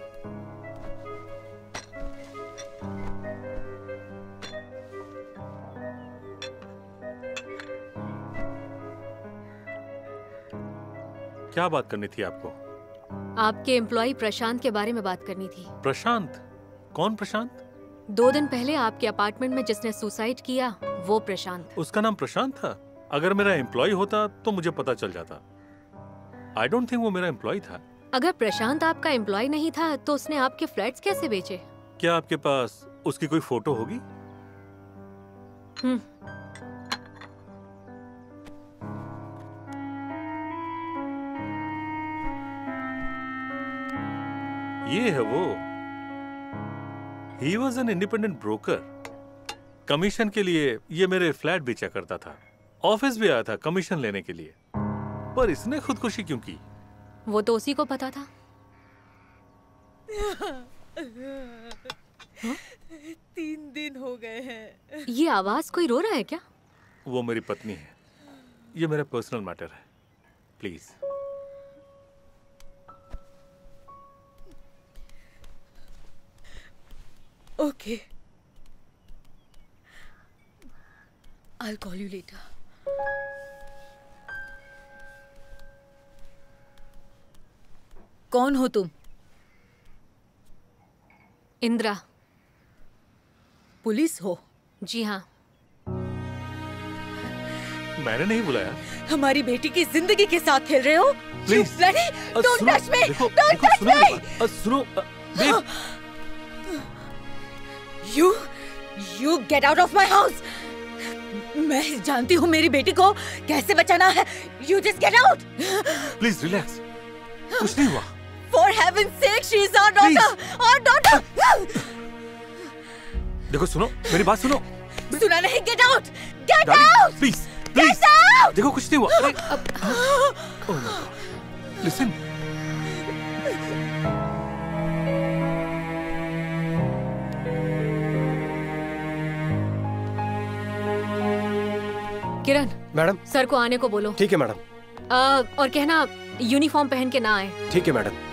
क्या बात करनी थी आपको? आपके एम्प्लॉय प्रशांत के बारे में बात करनी थी। प्रशांत? कौन प्रशांत? दो दिन पहले आपके अपार्टमेंट में जिसने सुसाइड किया, वो प्रशांत। उसका नाम प्रशांत था? अगर मेरा एम्प्लॉय होता तो मुझे पता चल जाता। आई डोंट थिंक वो मेरा एम्प्लॉय था। अगर प्रशांत आपका एम्प्लॉय नहीं था तो उसने आपके फ्लैट्स कैसे बेचे? क्या आपके पास उसकी कोई फोटो होगी? हम्म। ये है वो। He was an independent broker. Commission के लिए ये मेरे फ्लैट बेचा करता था। ऑफिस भी आया था कमीशन लेने के लिए। पर इसने खुदकुशी क्यों की? वो तो उसी को पता था। तीन दिन हो गए हैं। ये आवाज कोई रो रहा है क्या? वो मेरी पत्नी है। ये मेरा पर्सनल मैटर है। Please. Okay. I'll call you later. कौन हो तुम? इंदिरा। पुलिस हो? जी हाँ। मैंने नहीं बुलाया। हमारी बेटी की जिंदगी के साथ खेल रहे हो? Please. You bloody! Don't touch me! देखो, Don't देखो, touch सुनो me! मेरी बात। सुनो, babe. You, you get out of my house! मैं जानती हूँ मेरी बेटी को कैसे बचाना है। You just get out! Please relax. कुछ नहीं हुआ। For heaven's sake, she is our daughter. Our daughter. देखो सुनो, मेरी बात सुनो। सुना नहीं? Get out. Get Darling, out. please, please. Get out. देखो कुछ नहीं हुआ। अरे, oh my God. Listen. Kiran, madam. Sir को आने को बोलो। ठीक है मैडम। आ, और कहना यूनिफॉर्म पहन के ना आए। ठीक है मैडम।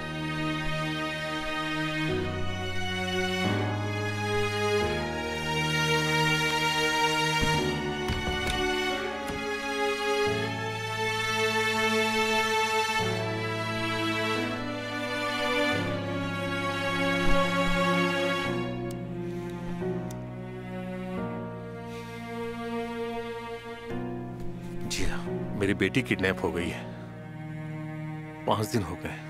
जी हाँ, मेरी बेटी किडनैप हो गई है। पांच दिन हो गए।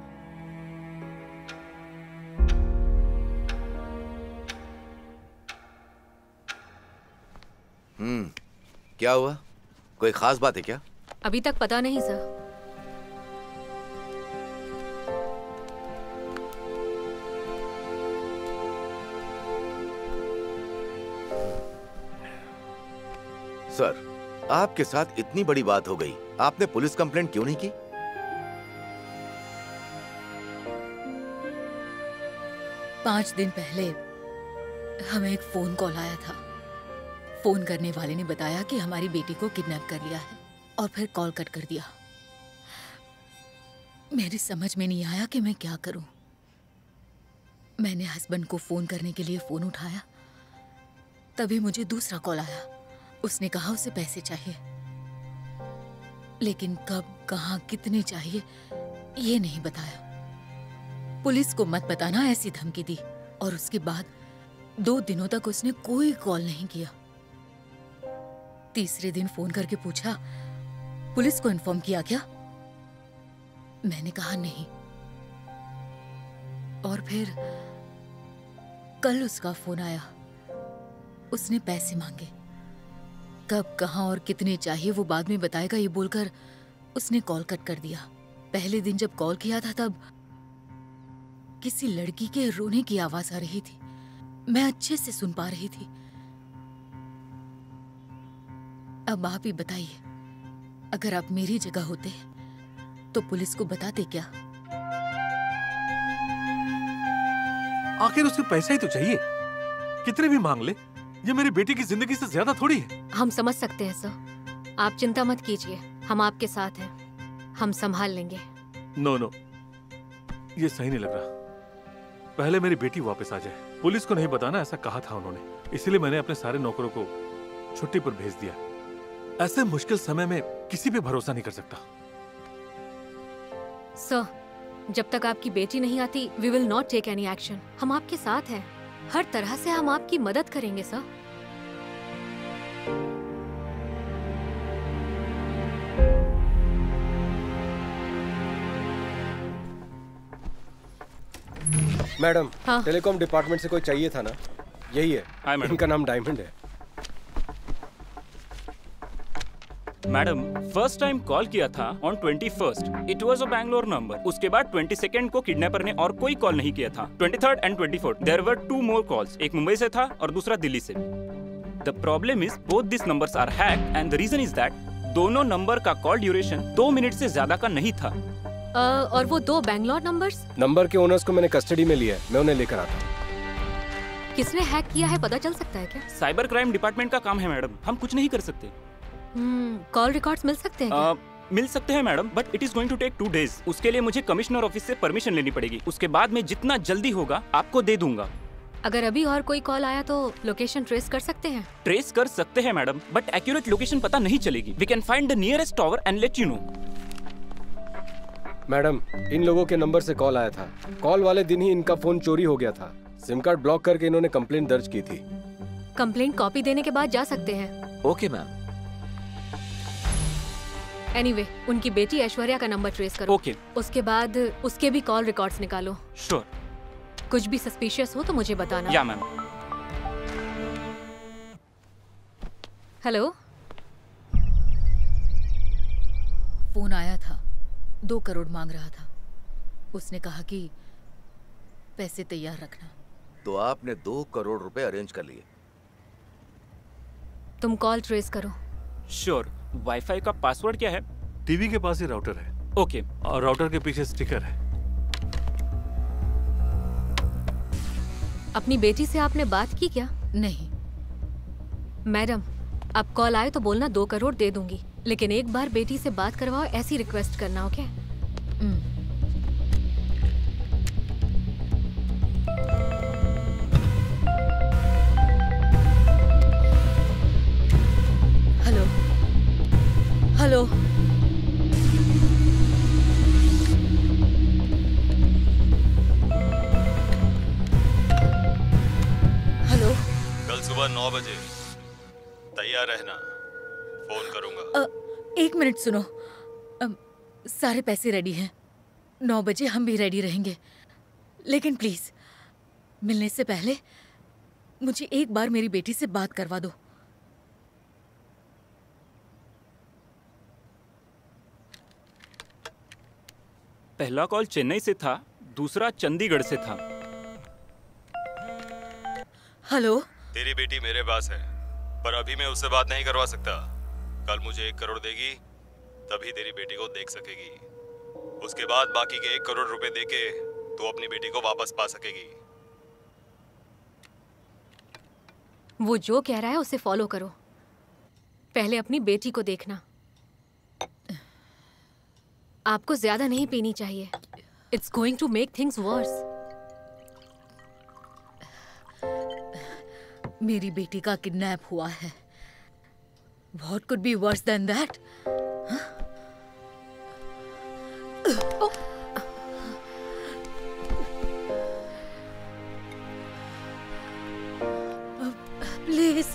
हम्म, क्या हुआ? कोई खास बात है क्या? अभी तक पता नहीं सर। सर, आपके साथ इतनी बड़ी बात हो गई, आपने पुलिस कंप्लेंट क्यों नहीं की? पांच दिन पहले हमें एक फोन कॉल आया था। फोन करने वाले ने बताया कि हमारी बेटी को किडनैप कर लिया है और फिर कॉल कट कर दिया। मेरी समझ में नहीं आया कि मैं क्या करूं। मैंने हस्बैंड को फोन करने के लिए फोन उठाया, तभी मुझे दूसरा कॉल आया। उसने कहा उसे पैसे चाहिए, लेकिन कब, कहां, कितने चाहिए ये नहीं बताया। पुलिस को मत बताना ऐसी धमकी दी, और उसके बाद दो दिनों तक उसने कोई कॉल नहीं किया। तीसरे दिन फोन करके पूछा, पुलिस को इन्फॉर्म किया क्या? मैंने कहा नहीं। और फिर कल उसका फोन आया। उसने पैसे मांगे। कब, कहां और कितने चाहिए वो बाद में बताएगा, ये बोलकर उसने कॉल कट कर दिया। पहले दिन जब कॉल किया था तब किसी लड़की के रोने की आवाज आ रही थी। मैं अच्छे से सुन पा रही थी। अब आप ही बताइए, अगर आप मेरी जगह होते तो पुलिस को बताते क्या? आखिर उसे पैसा ही तो चाहिए, कितने भी मांग ले। ये मेरी बेटी की जिंदगी से ज्यादा थोड़ी है। हम समझ सकते हैं सर, आप चिंता मत कीजिए, हम आपके साथ हैं, हम संभाल लेंगे। नो नो, ये सही नहीं लग रहा। पहले मेरी बेटी वापस आ जाए। पुलिस को नहीं बताना, ऐसा कहा था उन्होंने, इसलिए मैंने अपने सारे नौकरों को छुट्टी पर भेज दिया। ऐसे मुश्किल समय में किसी पे भरोसा नहीं कर सकता। सर, जब तक आपकी बेटी नहीं आती, we will not take any action. हम आपके साथ हैं, हर तरह से हम आपकी मदद करेंगे सर। मैडम, हाँ? टेलीकॉम डिपार्टमेंट से कोई चाहिए था ना? यही है। Hi madam. इनका नाम डायमंड है। मैडम, फर्स्ट टाइम कॉल किया था on twenty first. It was a Bangalore number. उसके बाद ट्वेंटी सेकंड को किडनैपर ने और कोई कॉल नहीं किया था। Twenty third and twenty fourth there were two more calls. एक मुंबई से था और दूसरा दिल्ली से। The problem is both this numbers are hacked and the reason is that दोनों नंबर का कॉल ड्यूरेशन दो मिनट से ज्यादा का नहीं था। आ, और वो दो बैंगलोर नंबर्स? नंबर के ओनर्स को मैंने कस्टडी में लिया है, मैं उन्हें लेकर आता। किसने हैक किया है पता चल सकता है क्या? साइबर क्राइम डिपार्टमेंट का काम है मैडम, हम कुछ नहीं कर सकते। कॉल रिकॉर्ड्स मिल सकते हैं क्या? आ, मिल सकते हैं madam, but it is going to take two days. उसके लिए मुझे कमिश्नर ऑफिस से परमिशन लेनी पड़ेगी। उसके बाद में जितना जल्दी होगा आपको दे दूंगा। अगर अभी और कोई कॉल आया तो लोकेशन ट्रेस कर सकते हैं? ट्रेस कर सकते हैं मैडम, बट एक्यूरेट लोकेशन पता नहीं चलेगी। We can find the nearest tower and let you know. Madam, इन लोगों के नंबर से कॉल आया था। कॉल वाले दिन ही इनका फोन चोरी हो गया था। सिम कार्ड ब्लॉक करके इन्होंने कंप्लेंट दर्ज की थी। कंप्लेंट कॉपी देने के बाद जा सकते हैं। Okay ma'am. एनीवे, उनकी बेटी ऐश्वर्या का नंबर ट्रेस करो। ओके। उसके बाद उसके भी कॉल रिकॉर्ड्स निकालो। श्योर। कुछ भी सस्पिशियस हो तो मुझे बताना। या मैम। हेलो, फोन आया था, दो करोड़ मांग रहा था। उसने कहा कि पैसे तैयार रखना। तो आपने दो करोड़ रुपए अरेंज कर लिए। तुम कॉल ट्रेस करो। श्योर। वाईफाई का पासवर्ड क्या है? टीवी के पास ही राउटर है। ओके। और राउटर के पीछे स्टिकर है। अपनी बेटी से आपने बात की क्या? नहीं। मैडम, अब कॉल आए तो बोलना दो करोड़ दे दूंगी, लेकिन एक बार बेटी से बात करवाओ, ऐसी रिक्वेस्ट करना। ओके? Hello hello hello. कल सुबह नौ बजे तैयार रहना, फोन करूंगा। अ, एक मिनट सुनो। अ, सारे पैसे रेडी हैं, नौ बजे हम भी रेडी रहेंगे, लेकिन प्लीज मिलने से पहले मुझे एक बार मेरी बेटी से बात करवा दो। पहला कॉल चेन्नई से था, दूसरा चंडीगढ़ से था। हेलो। तेरी बेटी मेरे पास है, पर अभी मैं उससे बात नहीं करवा सकता। कल मुझे एक करोड़ देगी, तभी तेरी बेटी को देख सकेगी। उसके बाद बाकी के एक करोड़ रुपए देके तू अपनी बेटी को वापस पा सकेगी। वो जो कह रहा है उसे फॉलो करो। पहले अपनी बेटी को देखना। आपको ज्यादा नहीं पीनी चाहिए। It's going to make things worse. मेरी बेटी का किडनैप हुआ है। What could be worse than that? Huh? Oh. Uh, please.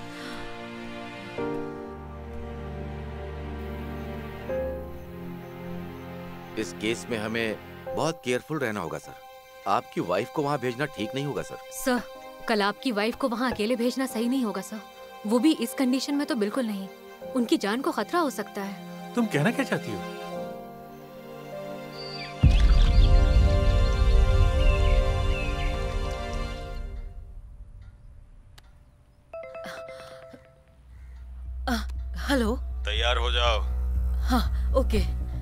इस केस में हमें बहुत केयरफुल रहना होगा सर। आपकी वाइफ को वहाँ भेजना ठीक नहीं होगा सर। सर, कल आपकी वाइफ को वहाँ अकेले भेजना सही नहीं होगा सर। वो भी इस कंडीशन में तो बिल्कुल नहीं। उनकी जान को खतरा हो सकता है। तुम कहना क्या चाहती हो? हेलो। तैयार हो जाओ। हाँ, ओके।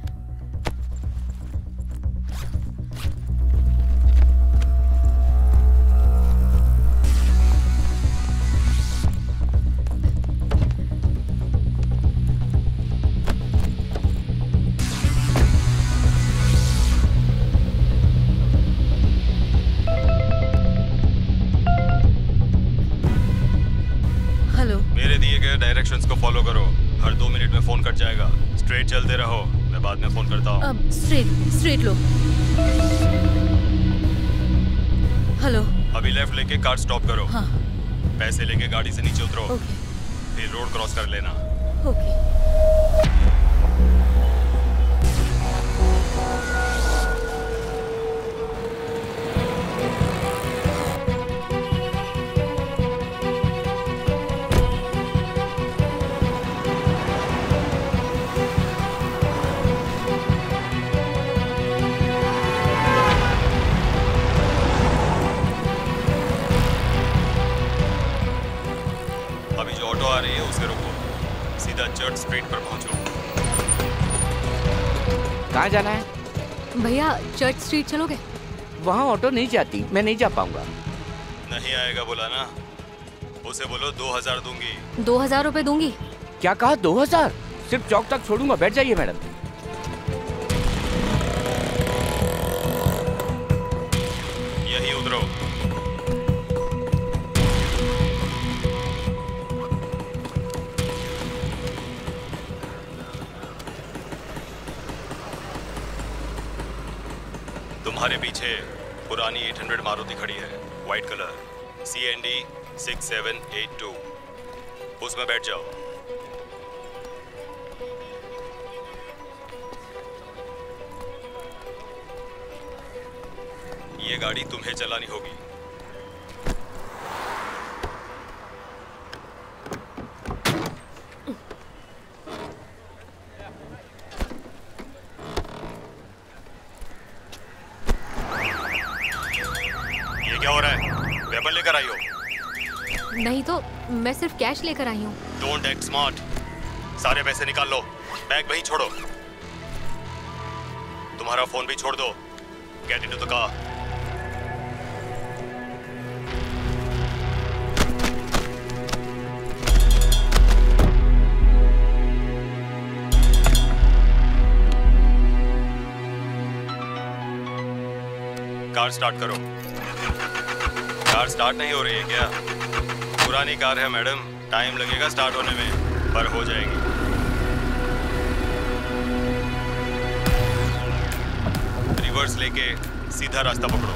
डायरेक्शंस को फॉलो करो। हर दो मिनट में फोन कट जाएगा। स्ट्रेट चलते रहो, मैं बाद में फोन करता हूँ। अब स्ट्रेट स्ट्रेट लो। हेलो। अभी लेफ्ट लेके कार स्टॉप करो। हाँ। पैसे लेके गाड़ी से नीचे उतरो। ओके। फिर रोड क्रॉस कर लेना। ओके। चर्च स्ट्रीट पर पहुंचो। कहाँ जाना है? भैया चर्च स्ट्रीट चलोगे? वहाँ ऑटो नहीं जाती, मैं नहीं जा पाऊंगा। नहीं आएगा बोला ना, उसे बोलो दो हजार दूंगी। दो हजार रुपए दूंगी। क्या कहा? दो हजार? सिर्फ चौक तक छोड़ूंगा, बैठ जाइए मैडम। यही उतरो। तुम्हारे पीछे पुरानी आठ सौ मारुति खड़ी है, white colour, C N D six seven eight two. उसमें बैठ जाओ। ये गाड़ी तुम्हें चलानी होगी। मैं सिर्फ कैश लेकर आई हूँ। Don't act smart. सारे पैसे निकाल लो, बैग वहीं छोड़ो। तुम्हारा फोन भी छोड़ दो। Get into the car. Car start करो। कार स्टार्ट नहीं हो रही है क्या? पुरानी कार है मैडम, टाइम लगेगा स्टार्ट होने में, पर हो जाएगी। रिवर्स लेके सीधा रास्ता पकड़ो।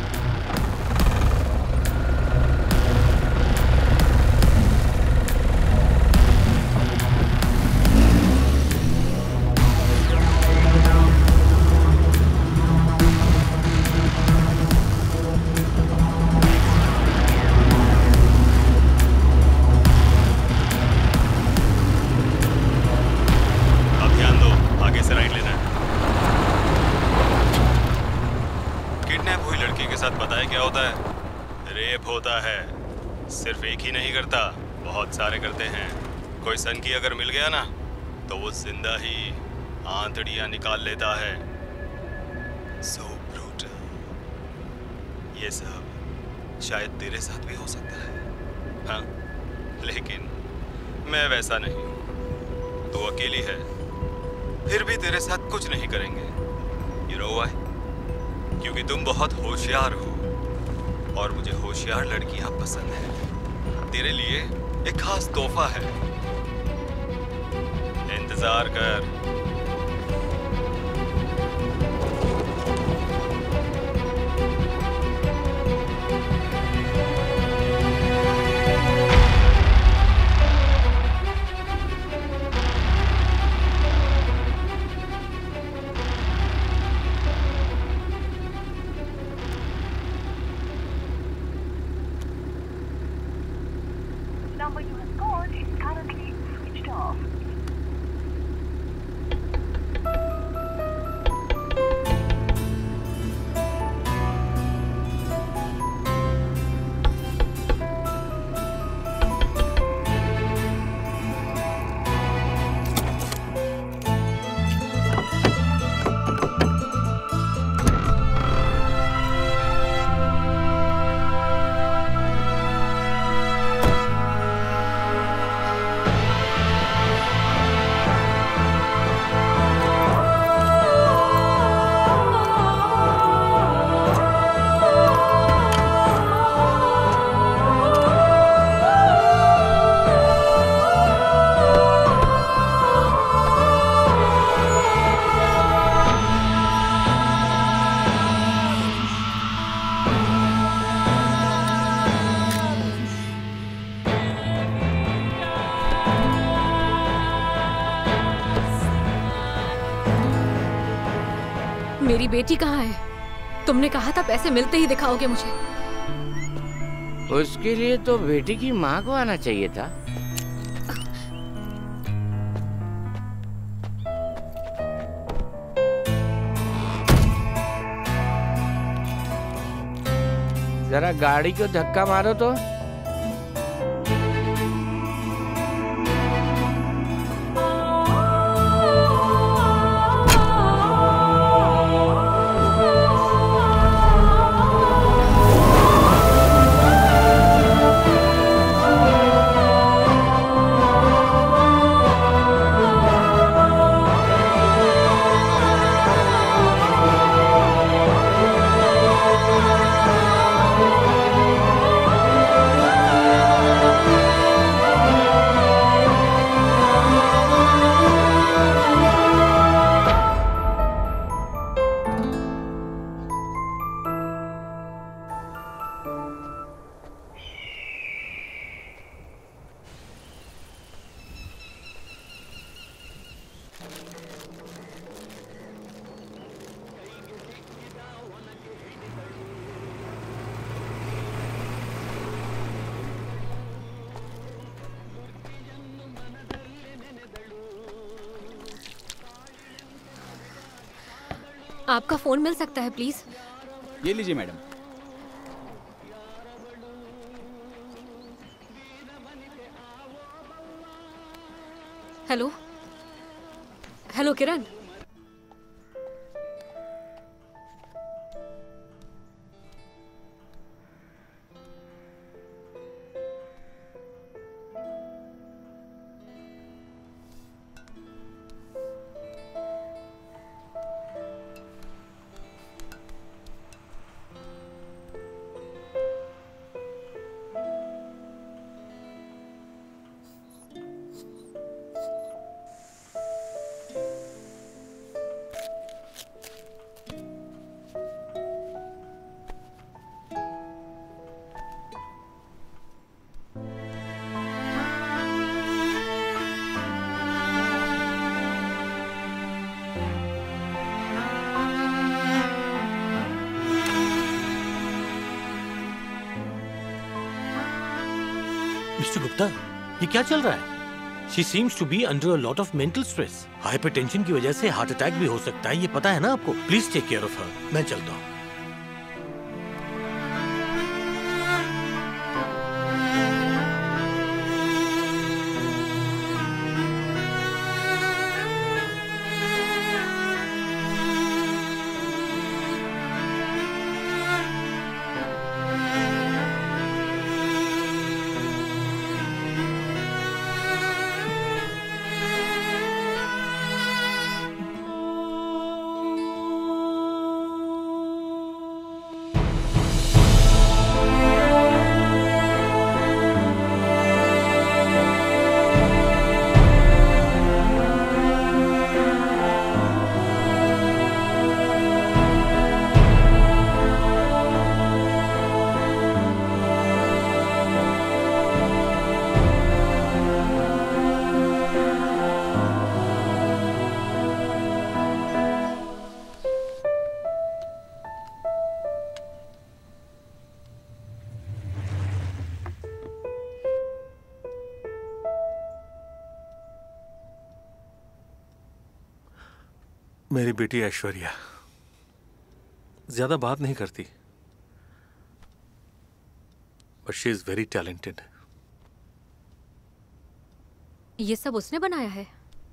होता है, सिर्फ एक ही नहीं करता, बहुत सारे करते हैं। कोई सनकी अगर मिल गया ना तो वो जिंदा ही आंतड़ियां निकाल लेता है। So brutal. ये सब शायद तेरे साथ भी हो सकता है, हाँ, लेकिन मैं वैसा नहीं हूँ। तू अकेली है, फिर भी तेरे साथ कुछ नहीं करेंगे। You know why? क्योंकि तुम बहुत होशियार हो और मुझे होशियार लड़कियां पसंद है। तेरे लिए एक खास तोहफा है, इंतजार कर। मेरी बेटी कहाँ है? तुमने कहा था पैसे मिलते ही दिखाओगे मुझे। उसके लिए तो बेटी की माँ को आना चाहिए था। जरा गाड़ी को धक्का मारो तो। आपका फोन मिल सकता है प्लीज? ये लीजिए madam. Hello hello Kiran. Mister Gupta, ये क्या चल रहा है? She seems to be under a lot of mental stress. Hypertension की वजह से हार्ट अटैक भी हो सकता है, ये पता है ना आपको? Please take care of her. मैं चलता हूँ। मेरी बेटी ऐश्वर्या ज्यादा बात नहीं करती, but she is very talented. ये सब उसने बनाया है?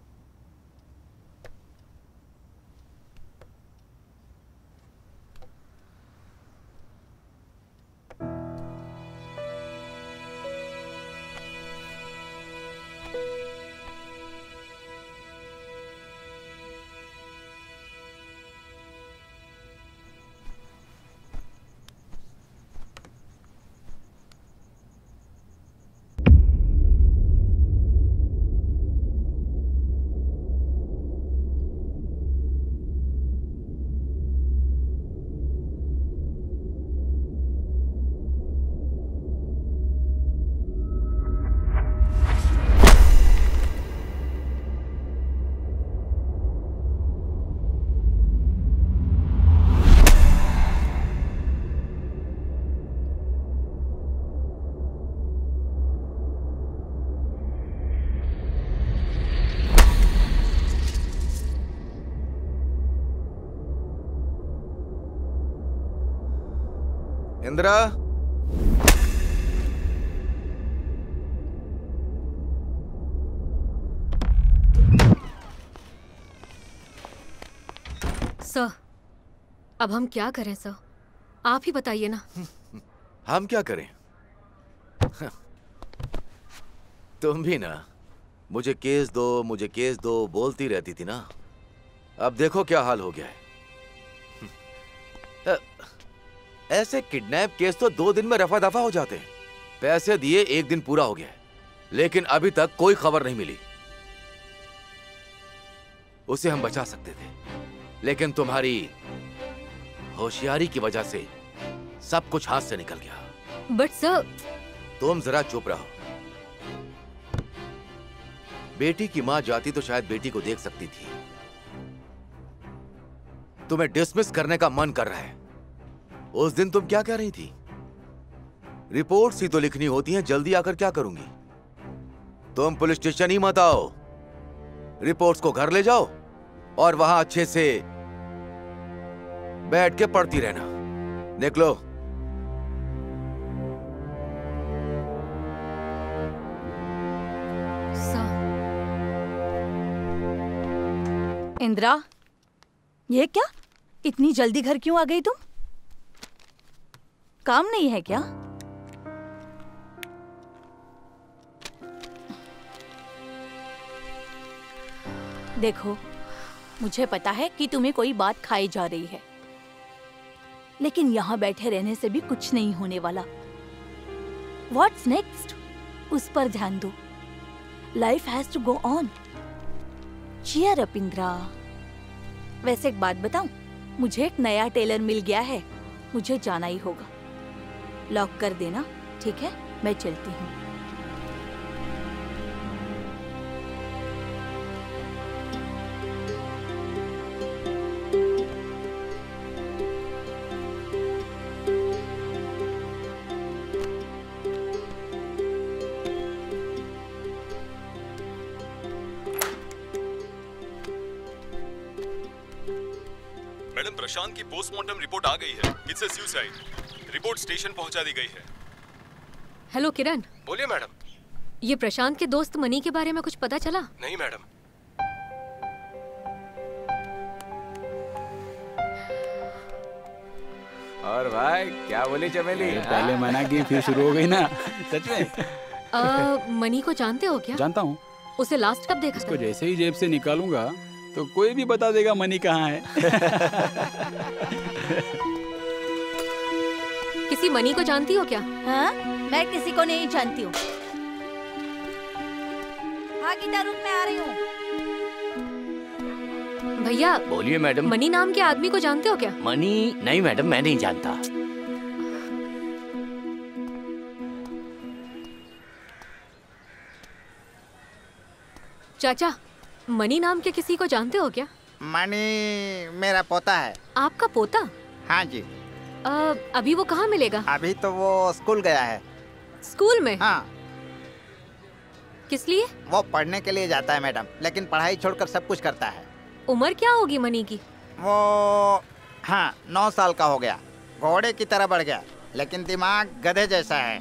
इंदिरा, सर, अब हम क्या करें सर? आप ही बताइए ना। हम क्या करें? तुम भी ना मुझे केस दो मुझे केस दो बोलती रहती थी ना। अब देखो क्या हाल हो गया है। ऐसे किडनैप केस तो दो दिन में रफा दफा हो जाते हैं। पैसे दिए, एक दिन पूरा हो गया, लेकिन अभी तक कोई खबर नहीं मिली। उसे हम बचा सकते थे, लेकिन तुम्हारी होशियारी की वजह से सब कुछ हाथ से निकल गया। बट सर, तुम जरा चुप रहो। बेटी की मां जाती तो शायद बेटी को देख सकती थी। तुम्हें डिसमिस करने का मन कर रहा है। उस दिन तुम क्या कह रही थी? रिपोर्ट्स ही तो लिखनी होती हैं, जल्दी आकर क्या करूंगी? तुम पुलिस स्टेशन ही मत आओ, रिपोर्ट्स को घर ले जाओ और वहां अच्छे से बैठ के पढ़ती रहना। निकलो। सर, इंदिरा, ये क्या? इतनी जल्दी घर क्यों आ गई तुम? काम नहीं है क्या? देखो, मुझे पता है कि तुम्हें कोई बात खाई जा रही है, लेकिन यहाँ बैठे रहने से भी कुछ नहीं होने वाला। What's next? उस पर ध्यान दो। Life has to go on. Cheer up, Indira. वैसे एक बात बताऊं, मुझे एक नया टेलर मिल गया है, मुझे जाना ही होगा। लॉक कर देना, ठीक है? मैं चलती हूँ। मैडम, प्रशांत की पोस्टमार्टम रिपोर्ट आ गई है। It's a suicide. Report station पहुंचा दी गई है। हेलो किरण। बोलिए मैडम। ये प्रशांत के दोस्त मनी के बारे में कुछ पता चला? नहीं मैडम। और भाई क्या बोली चमेली? पहले मना की फिर शुरू हो गई ना। सच में? आ, मनी को जानते हो क्या? जानता हूँ। उसे लास्ट कब देखा? इसको जैसे ही जेब से निकालूंगा तो कोई भी बता देगा मनी कहाँ है। किसी मनी को जानती हो क्या? हाँ? मैं किसी को नहीं जानती हूँ। हाँ गीता, रुक, मैं आ रही हूँ। भैया। बोलिए मैडम। मनी नाम के आदमी को जानते हो क्या? मनी? नहीं मैडम, मैं नहीं जानता। चाचा, मनी नाम के किसी को जानते हो क्या? मनी मेरा पोता है। आपका पोता? हाँ जी। आ, अभी वो कहाँ मिलेगा? अभी तो वो स्कूल गया है। स्कूल में? हाँ। किस लिए? वो पढ़ने के लिए जाता है मैडम, लेकिन पढ़ाई छोड़कर सब कुछ करता है। उम्र क्या होगी मनी की? वो हाँ नौ साल का हो गया। घोड़े की तरह बढ़ गया, लेकिन दिमाग गधे जैसा है।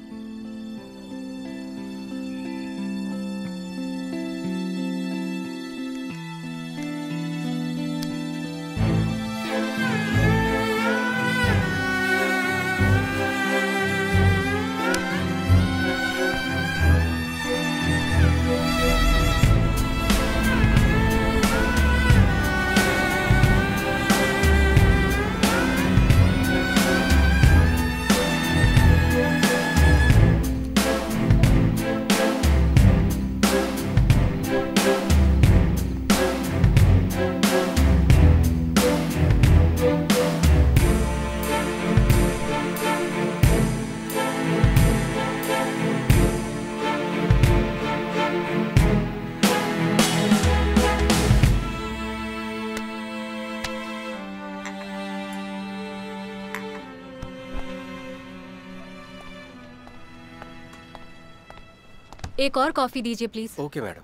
एक और कॉफी दीजिए प्लीज। Okay madam.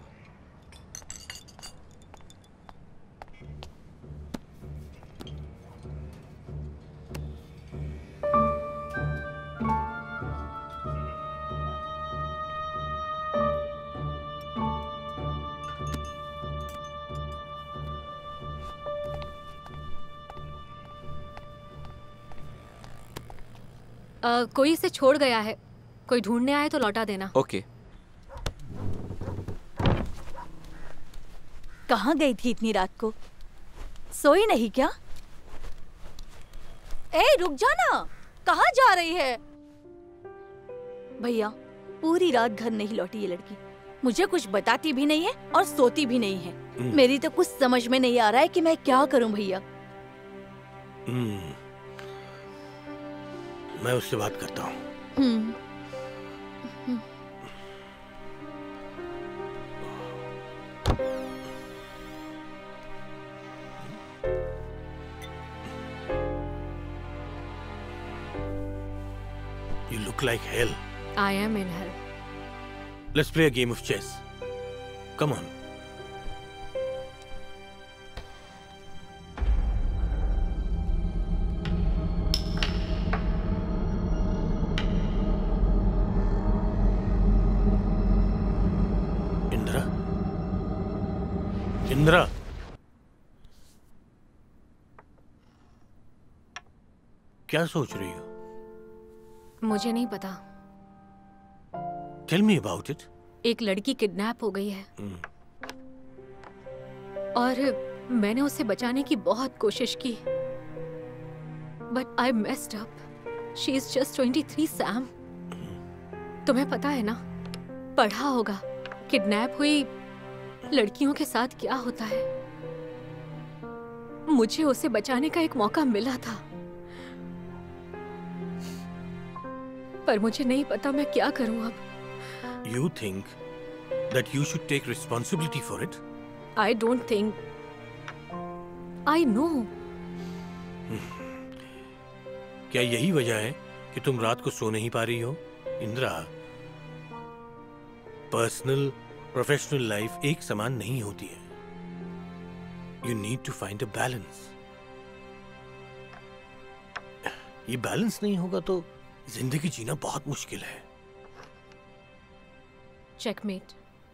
आ, कोई इसे छोड़ गया है, कोई ढूंढने आए तो लौटा देना। ओके। कहाँ गई थी इतनी रात को? सोई नहीं क्या? ए रुक जाना, कहाँ जा रही है? भैया, पूरी रात घर नहीं लौटी ये लड़की। मुझे कुछ बताती भी नहीं है और सोती भी नहीं है। मेरी तो कुछ समझ में नहीं आ रहा है कि मैं क्या करूं भैया। मैं उससे बात करता हूँ। हम्म। You look like hell. I am in hell. Let's play a game of chess. Come on. Indira, Indira, क्या सोच रही हो? मुझे नहीं पता। Tell me about it. एक लड़की किडनैप हो गई है और मैंने उसे बचाने की बहुत कोशिश की, but I messed up. She is just twenty three Sam. तुम्हें पता है ना, पढ़ा होगा किडनैप हुई लड़कियों के साथ क्या होता है। मुझे उसे बचाने का एक मौका मिला था, पर मुझे नहीं पता मैं क्या करूं अब। You think that you should take responsibility for it? I don't think. I know. क्या यही वजह है कि तुम रात को सो नहीं पा रही हो? इंदिरा, पर्सनल प्रोफेशनल लाइफ एक समान नहीं होती है। You need to find a balance. ये बैलेंस नहीं होगा तो जिंदगी जीना बहुत मुश्किल है। Checkmate.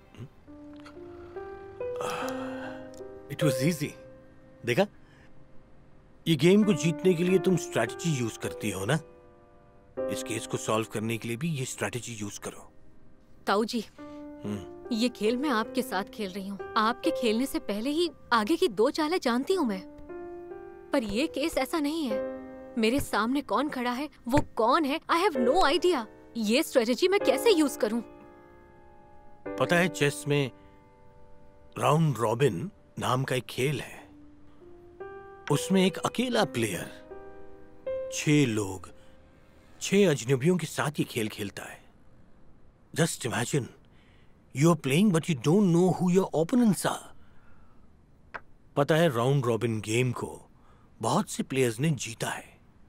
It was easy. देखा? ये गेम को जीतने के लिए तुम स्ट्रैटेजी यूज करती हो ना? इस केस को सॉल्व करने के लिए भी ये स्ट्रैटेजी यूज करो। ताऊ जी, ये खेल मैं आपके साथ खेल रही हूँ। आपके खेलने से पहले ही आगे की दो चालें जानती हूँ मैं, पर ये केस ऐसा नहीं है। मेरे सामने कौन खड़ा है, वो कौन है, आई हैव नो आइडिया। ये स्ट्रेटेजी मैं कैसे यूज करूं? पता है, चेस में राउंड रॉबिन नाम का एक खेल है। उसमें एक अकेला प्लेयर छह लोग, छह अजनबियों के साथ ये खेल खेलता है। Just imagine, you are playing but you don't know who your opponents are. पता है, राउंड रॉबिन गेम को बहुत से प्लेयर्स ने जीता है।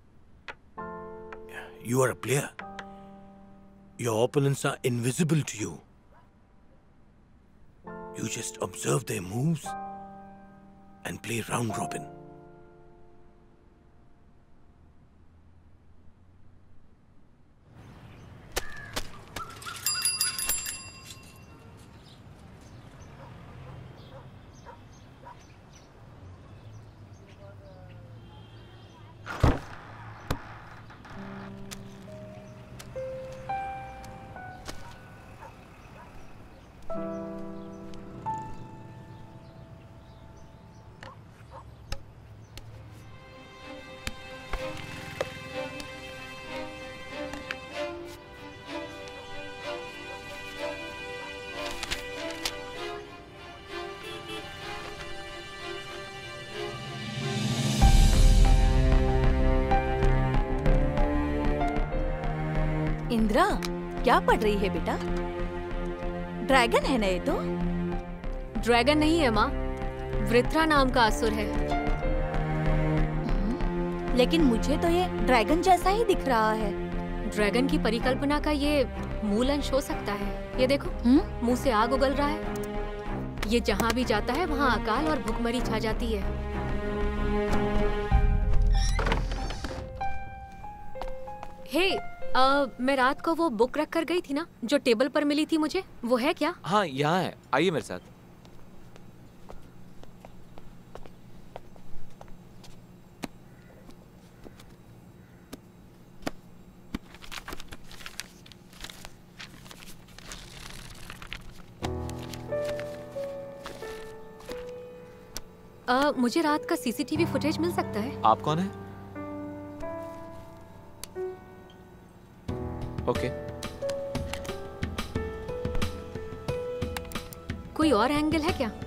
You are a player. Your opponents are invisible to you. You just observe their moves and play round robin. Indira, क्या पढ़ रही है बेटा? ड्रैगन है ना ये तो? ड्रैगन नहीं है माँ, वृत्रा नाम का असुर है। लेकिन मुझे तो ये ड्रैगन जैसा ही दिख रहा है। ड्रैगन की परिकल्पना का ये मूल अंश हो सकता है। ये देखो, मुंह से आग उगल रहा है। ये जहाँ भी जाता है वहाँ अकाल और भुखमरी छा जाती है। हे, Uh, मैं रात को वो बुक रख कर गई थी ना, जो टेबल पर मिली थी मुझे, वो है क्या? हाँ, यहाँ है, आइए मेरे साथ। uh, मुझे रात का सीसीटीवी फुटेज मिल सकता है? आप कौन है? ओके। कोई और एंगल है क्या?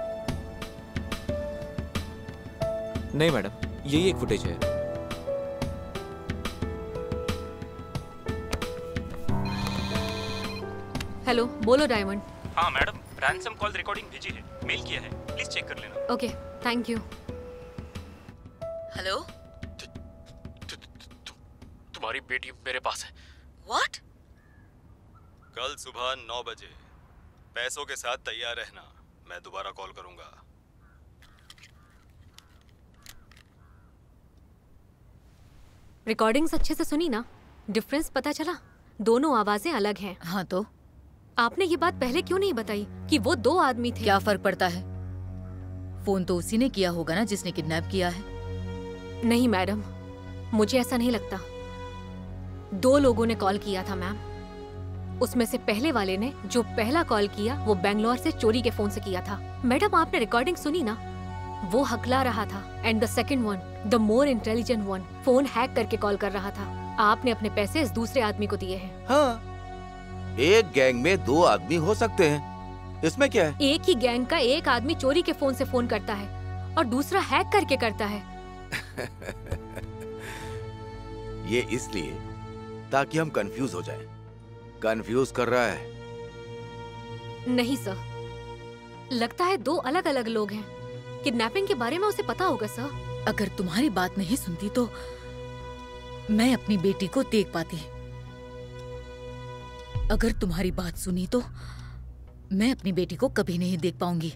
नहीं मैडम, यही एक फुटेज है। हेलो, बोलो डायमंड। हाँ मैडम, रैंसम कॉल रिकॉर्डिंग भेजी है, मेल किया है, प्लीज चेक कर लेना। Okay, thank you. हेलो, तुम्हारी बेटी मेरे पास है। What? कल सुबह नौ बजे पैसों के साथ तैयार रहना, मैं दोबारा कॉल करूंगा। रिकॉर्डिंग्स अच्छे से सुनी ना? डिफरेंस पता चला? दोनों आवाजें अलग हैं। हाँ तो? आपने ये बात पहले क्यों नहीं बताई कि वो दो आदमी थे? क्या फर्क पड़ता है? फोन तो उसी ने किया होगा ना जिसने किडनैप किया है। नहीं मैडम, मुझे ऐसा नहीं लगता। दो लोगों ने कॉल किया था मैम। उसमें से पहले वाले ने जो पहला कॉल किया वो बैंगलोर से चोरी के फोन से किया था। मैडम आपने रिकॉर्डिंग सुनी ना, वो हकला रहा था। And the second one, the more intelligent one, phone hack करके कॉल कर रहा था। आपने अपने पैसे इस दूसरे आदमी को दिए हैं। हाँ, एक गैंग में दो आदमी हो सकते हैं, इसमें क्या है? एक ही गैंग का एक आदमी चोरी के फोन से फोन करता है और दूसरा हैक करके करता है। ये इसलिए ताकि हम कंफ्यूज हो जाएं। कंफ्यूज कर रहा है? नहीं सर, लगता है दो अलग अलग लोग हैं। किडनैपिंग के बारे में उसे पता होगा सर। अगर तुम्हारी बात नहीं सुनती तो मैं अपनी बेटी को देख पाती। अगर तुम्हारी बात सुनी तो मैं अपनी बेटी को कभी नहीं देख पाऊंगी।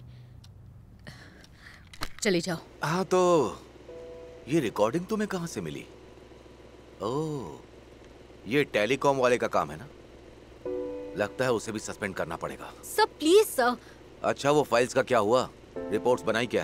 चले जाओ। हाँ, तो ये रिकॉर्डिंग तुम्हें कहाँ से मिली? ओह, ये टेलीकॉम वाले का काम है ना? लगता है उसे भी सस्पेंड करना पड़ेगा। Sir please sir. अच्छा, वो फाइल्स का क्या हुआ? रिपोर्ट्स बनाई क्या?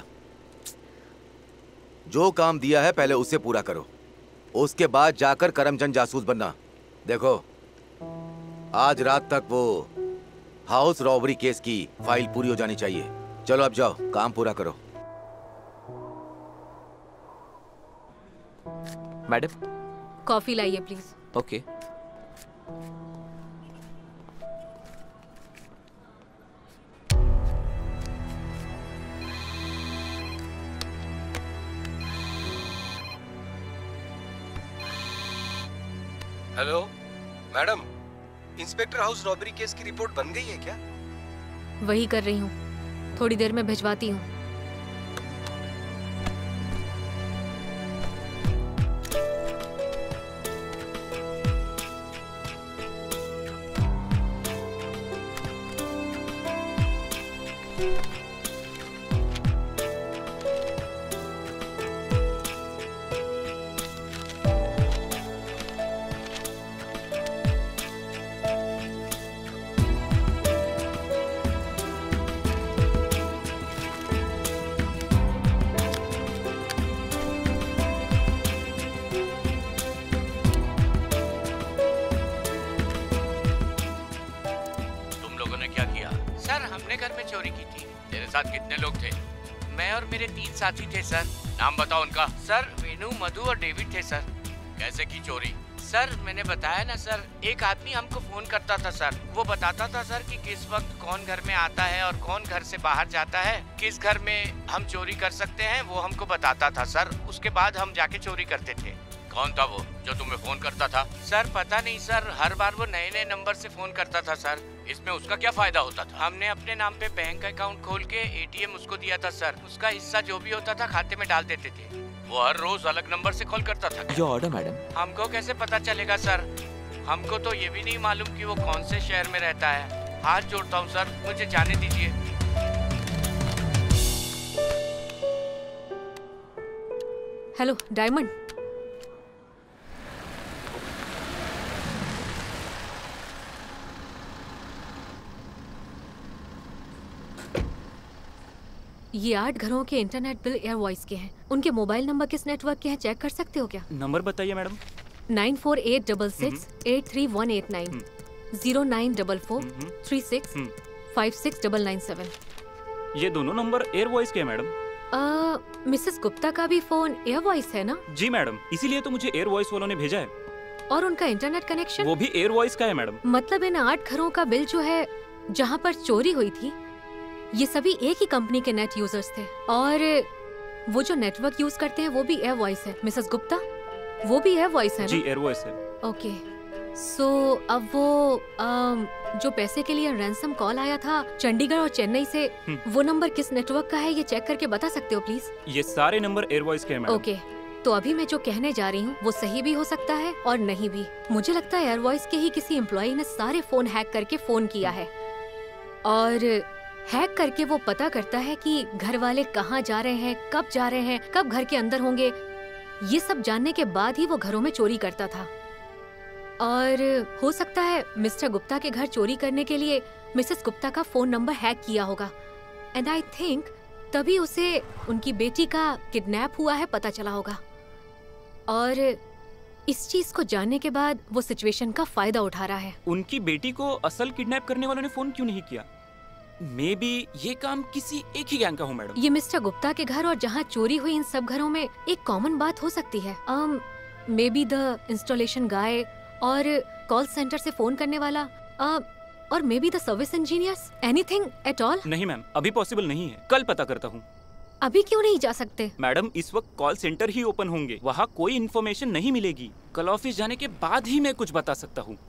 जो काम दिया है पहले उसे पूरा करो, उसके बाद जाकर करमचंद जासूस बनना। देखो, आज रात तक वो हाउस रॉबरी केस की फाइल पूरी हो जानी चाहिए। चलो अब जाओ, काम पूरा करो। मैडम, कॉफी लाइए please. Okay. Hello madam, inspector house robbery case की रिपोर्ट बन गई है क्या? वही कर रही हूँ, थोड़ी देर में भिजवाती हूँ। साथी थे सर। नाम बताओ उनका। सर वेणु, मधु और डेविड थे सर। कैसे की चोरी? सर मैंने बताया ना सर, एक आदमी हमको फोन करता था सर। वो बताता था सर कि किस वक्त कौन घर में आता है और कौन घर से बाहर जाता है, किस घर में हम चोरी कर सकते हैं, वो हमको बताता था सर। उसके बाद हम जाके चोरी करते थे। कौन था वो जो तुम्हें फोन करता था? सर पता नहीं सर, हर बार वो नए नए नंबर से फोन करता था सर। इसमें उसका क्या फायदा होता था? हमने अपने नाम पे बैंक अकाउंट खोल के एटीएम उसको दिया था सर। उसका हिस्सा जो भी होता था खाते में डाल देते थे। वो हर रोज अलग नंबर से कॉल करता था। जो ऑर्डर मैडम। हमको कैसे पता चलेगा सर? हमको तो ये भी नहीं मालूम कि वो कौन से शहर में रहता है। हाथ जोड़ता हूँ सर, मुझे जाने दीजिए। हेलो डायमंड, ये आठ घरों के इंटरनेट बिल एयर वॉइस के हैं। उनके मोबाइल नंबर किस नेटवर्क के हैं चेक कर सकते हो क्या? नंबर बताइए madam. Nine four eight double six eight three one eight nine, zero nine double four three six five six double nine seven. ये दोनों नंबर एयर वॉइस के हैं मैडम। मिसेस गुप्ता का भी फोन एयर वॉइस है ना? जी मैडम, इसीलिए तो मुझे एयर वॉइस वालों ने भेजा है। और उनका इंटरनेट कनेक्शन? वो भी एयर वॉइस का है मैडम। मतलब इन आठ घरों का बिल जो है जहाँ पर चोरी हुई थी, ये सभी एक ही कंपनी के नेट यूजर्स थे। और वो जो नेटवर्क यूज करते हैं वो भी एयर वॉइस है। मिसेस गुप्ता, वो भी एयर वॉइस है ना? जी एयर वॉइस है। ओके, सो अब वो आम, जो पैसे के लिए रैंसम कॉल आया था चंडीगढ़ और चेन्नई से, वो नंबर किस नेटवर्क का है ये चेक करके बता सकते हो प्लीज? ये सारे नंबर एयर वॉइस के हैं मैडम। ओके, तो अभी मैं जो कहने जा रही हूँ वो सही भी हो सकता है और नहीं भी। मुझे लगता है एयर वॉइस के ही किसी एम्प्लॉय ने सारे फोन हैक करके फोन किया है और हैक करके वो पता करता है कि घर वाले कहाँ जा रहे हैं, कब जा रहे हैं, कब घर के अंदर होंगे। ये सब जानने के बाद ही वो घरों में चोरी करता था। और हो सकता है मिस्टर गुप्ता के घर चोरी करने के लिए मिसेस गुप्ता का फोन नंबर हैक किया होगा। एंड आई थिंक तभी उसे उनकी बेटी का किडनैप हुआ है पता चला होगा। और इस चीज को जानने के बाद वो सिचुएशन का फायदा उठा रहा है। उनकी बेटी को असल किडनैप करने वालों ने फोन क्यों नहीं किया? मे बी ये काम किसी एक ही गैंग का हो मैडम। ये मिस्टर गुप्ता के घर और जहाँ चोरी हुई इन सब घरों में एक कॉमन बात हो सकती है। um, maybe the installation guy और कॉल सेंटर से फोन करने वाला uh, और maybe the service engineers. Anything at all? नहीं मैम, अभी पॉसिबल नहीं है, कल पता करता हूँ। अभी क्यों नहीं जा सकते? मैडम इस वक्त कॉल सेंटर ही ओपन होंगे, वहाँ कोई इन्फॉर्मेशन नहीं मिलेगी। कल ऑफिस जाने के बाद ही मैं कुछ बता सकता हूँ।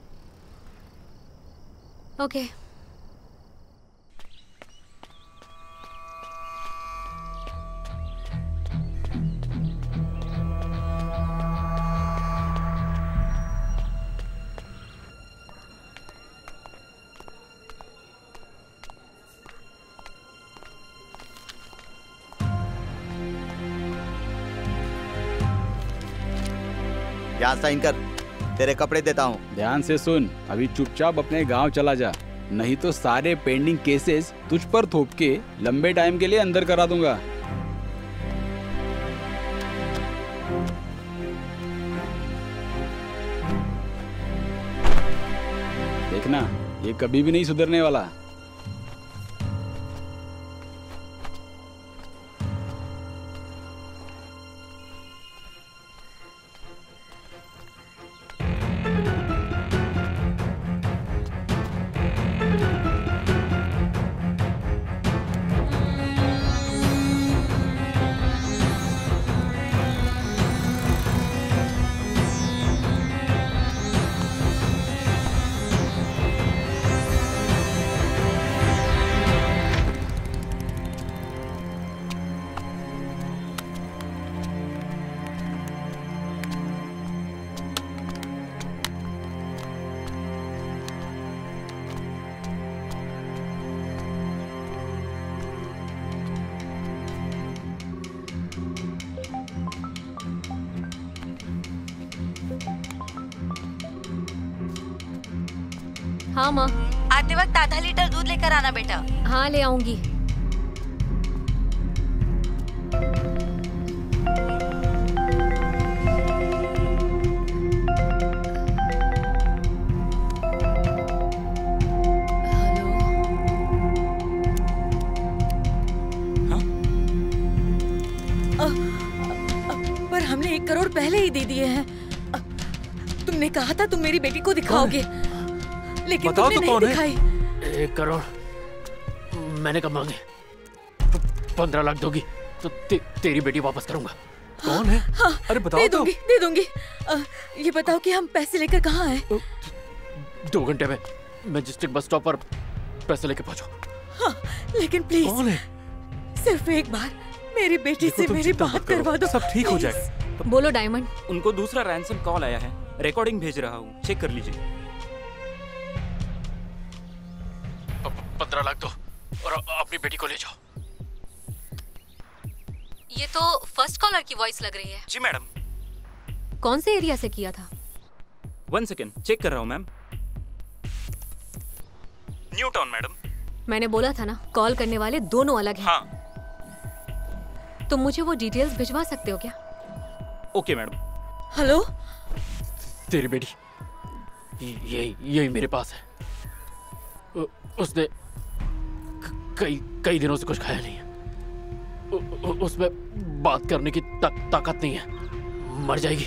Okay okay. यहाँ साइन कर, तेरे कपड़े देता हूँ। ध्यान से सुन, अभी चुपचाप अपने गांव चला जा, नहीं तो सारे पेंडिंग केसेस तुझ पर थोप के लंबे टाइम के लिए अंदर करा दूंगा। देखना, ये कभी भी नहीं सुधरने वाला। हाँ माँ। आते वक्त आधा लीटर दूध लेकर आना बेटा। हाँ ले आऊंगी। पर हमने एक करोड़ पहले ही दे दिए हैं। तुमने कहा था तुम मेरी बेटी को दिखाओगे, लेकिन तुमने तो नहीं दिखाई। एक करोड़ मैंने कब मांगे? पंद्रह लाख दोगी तो ते, तेरी बेटी वापस करूंगा। कौन है? हाँ, अरे बताओ दे तो। दूंगी, दे दूंगी। आ, ये बताओ कि हम पैसे लेकर कहाँ हैं? दो घंटे में मैजेस्टिक बस स्टॉप पर पैसे लेके पहुंचो। हाँ, लेकिन प्लीज कौन है? सिर्फ एक बार मेरी बेटी से मेरी बात करवा दो। सब ठीक हो जाएगा। बोलो डायमंड। उनको दूसरा रैंसम कॉल आया है, रिकॉर्डिंग भेज रहा हूँ, चेक कर लीजिए। पंद्रह लाख दो और अपनी बेटी को ले जाओ। ये तो फर्स्ट कॉलर की वॉइस लग रही है। जी मैडम। कौन से एरिया से किया था? वन सेकेंड, चेक कर रहा हूँ मैम। New town madam. मैंने बोला था ना, कॉल करने वाले दोनों अलग हैं। हाँ। तुम मुझे वो डिटेल्स भिजवा सकते हो क्या? Okay madam. हेलो। तेरी बेटी ये यही मेरे पास है। उ, उसने कई कई दिनों से कुछ खाया नहीं है। उ, उ, उसमें बात करने की ता, ताकत नहीं है, मर जाएगी।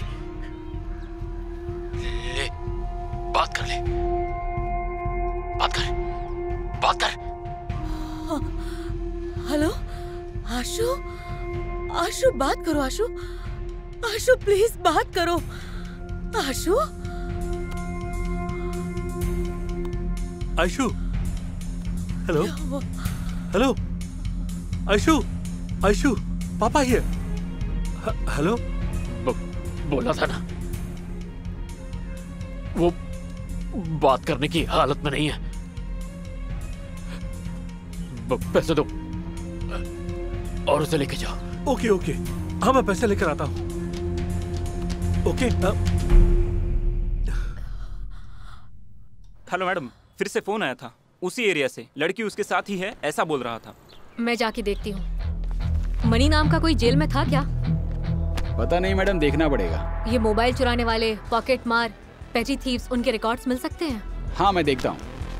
ले बात कर ले, बात कर, बात कर। हेलो आशु, आशु बात करो। आशु, आशु प्लीज बात करो। आशु, आशु, हेलो हेलो, आशु, आशु, पापा हियर। हेलो। बोला था ना, वो बात करने की हालत में नहीं है। पैसे दो और उसे लेके जाओ। ओके ओके, हाँ मैं पैसे लेकर आता हूँ। ओके। हेलो मैडम, फिर से फोन आया था उसी एरिया से। लड़की उसके साथ ही है ऐसा बोल रहा था। मैं जाके देखती हूँ। मणि नाम का कोई जेल में था क्या? पता नहीं मैडम, देखना पड़ेगा। ये मोबाइल चुराने वाले, पॉकेट मार, पेटी थीव्स, उनके रिकॉर्ड्स मिल सकते हैं? हाँ, मैं देखता हूँ।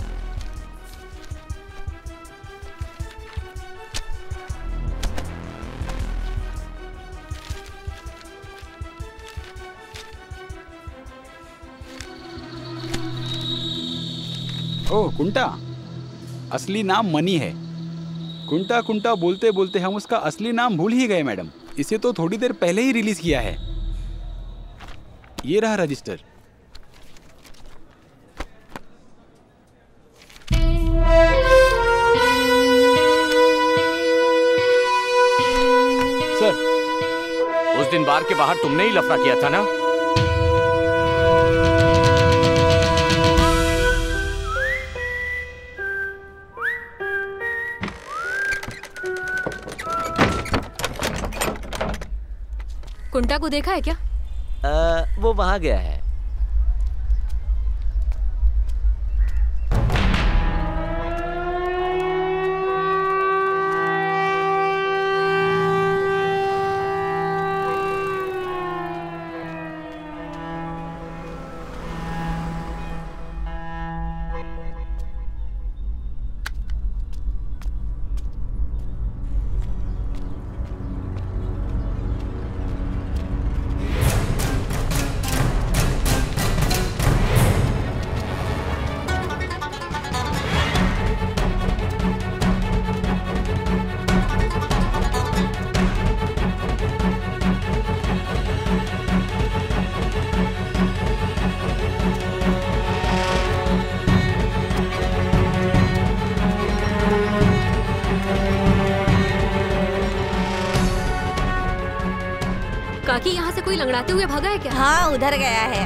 ओह, कुंटा। असली नाम मनी है। कुंटा कुंटा बोलते बोलते हम उसका असली नाम भूल ही गए मैडम। इसे तो थोड़ी देर पहले ही रिलीज किया है। ये रहा रजिस्टर। सर, उस दिन बार के बाहर तुमने ही लफड़ा किया था ना? कुंटा को देखा है क्या? आ, वो वहां गया है। काकी, यहाँ से कोई लंगड़ाते हुए भागा है क्या? हाँ, उधर गया है।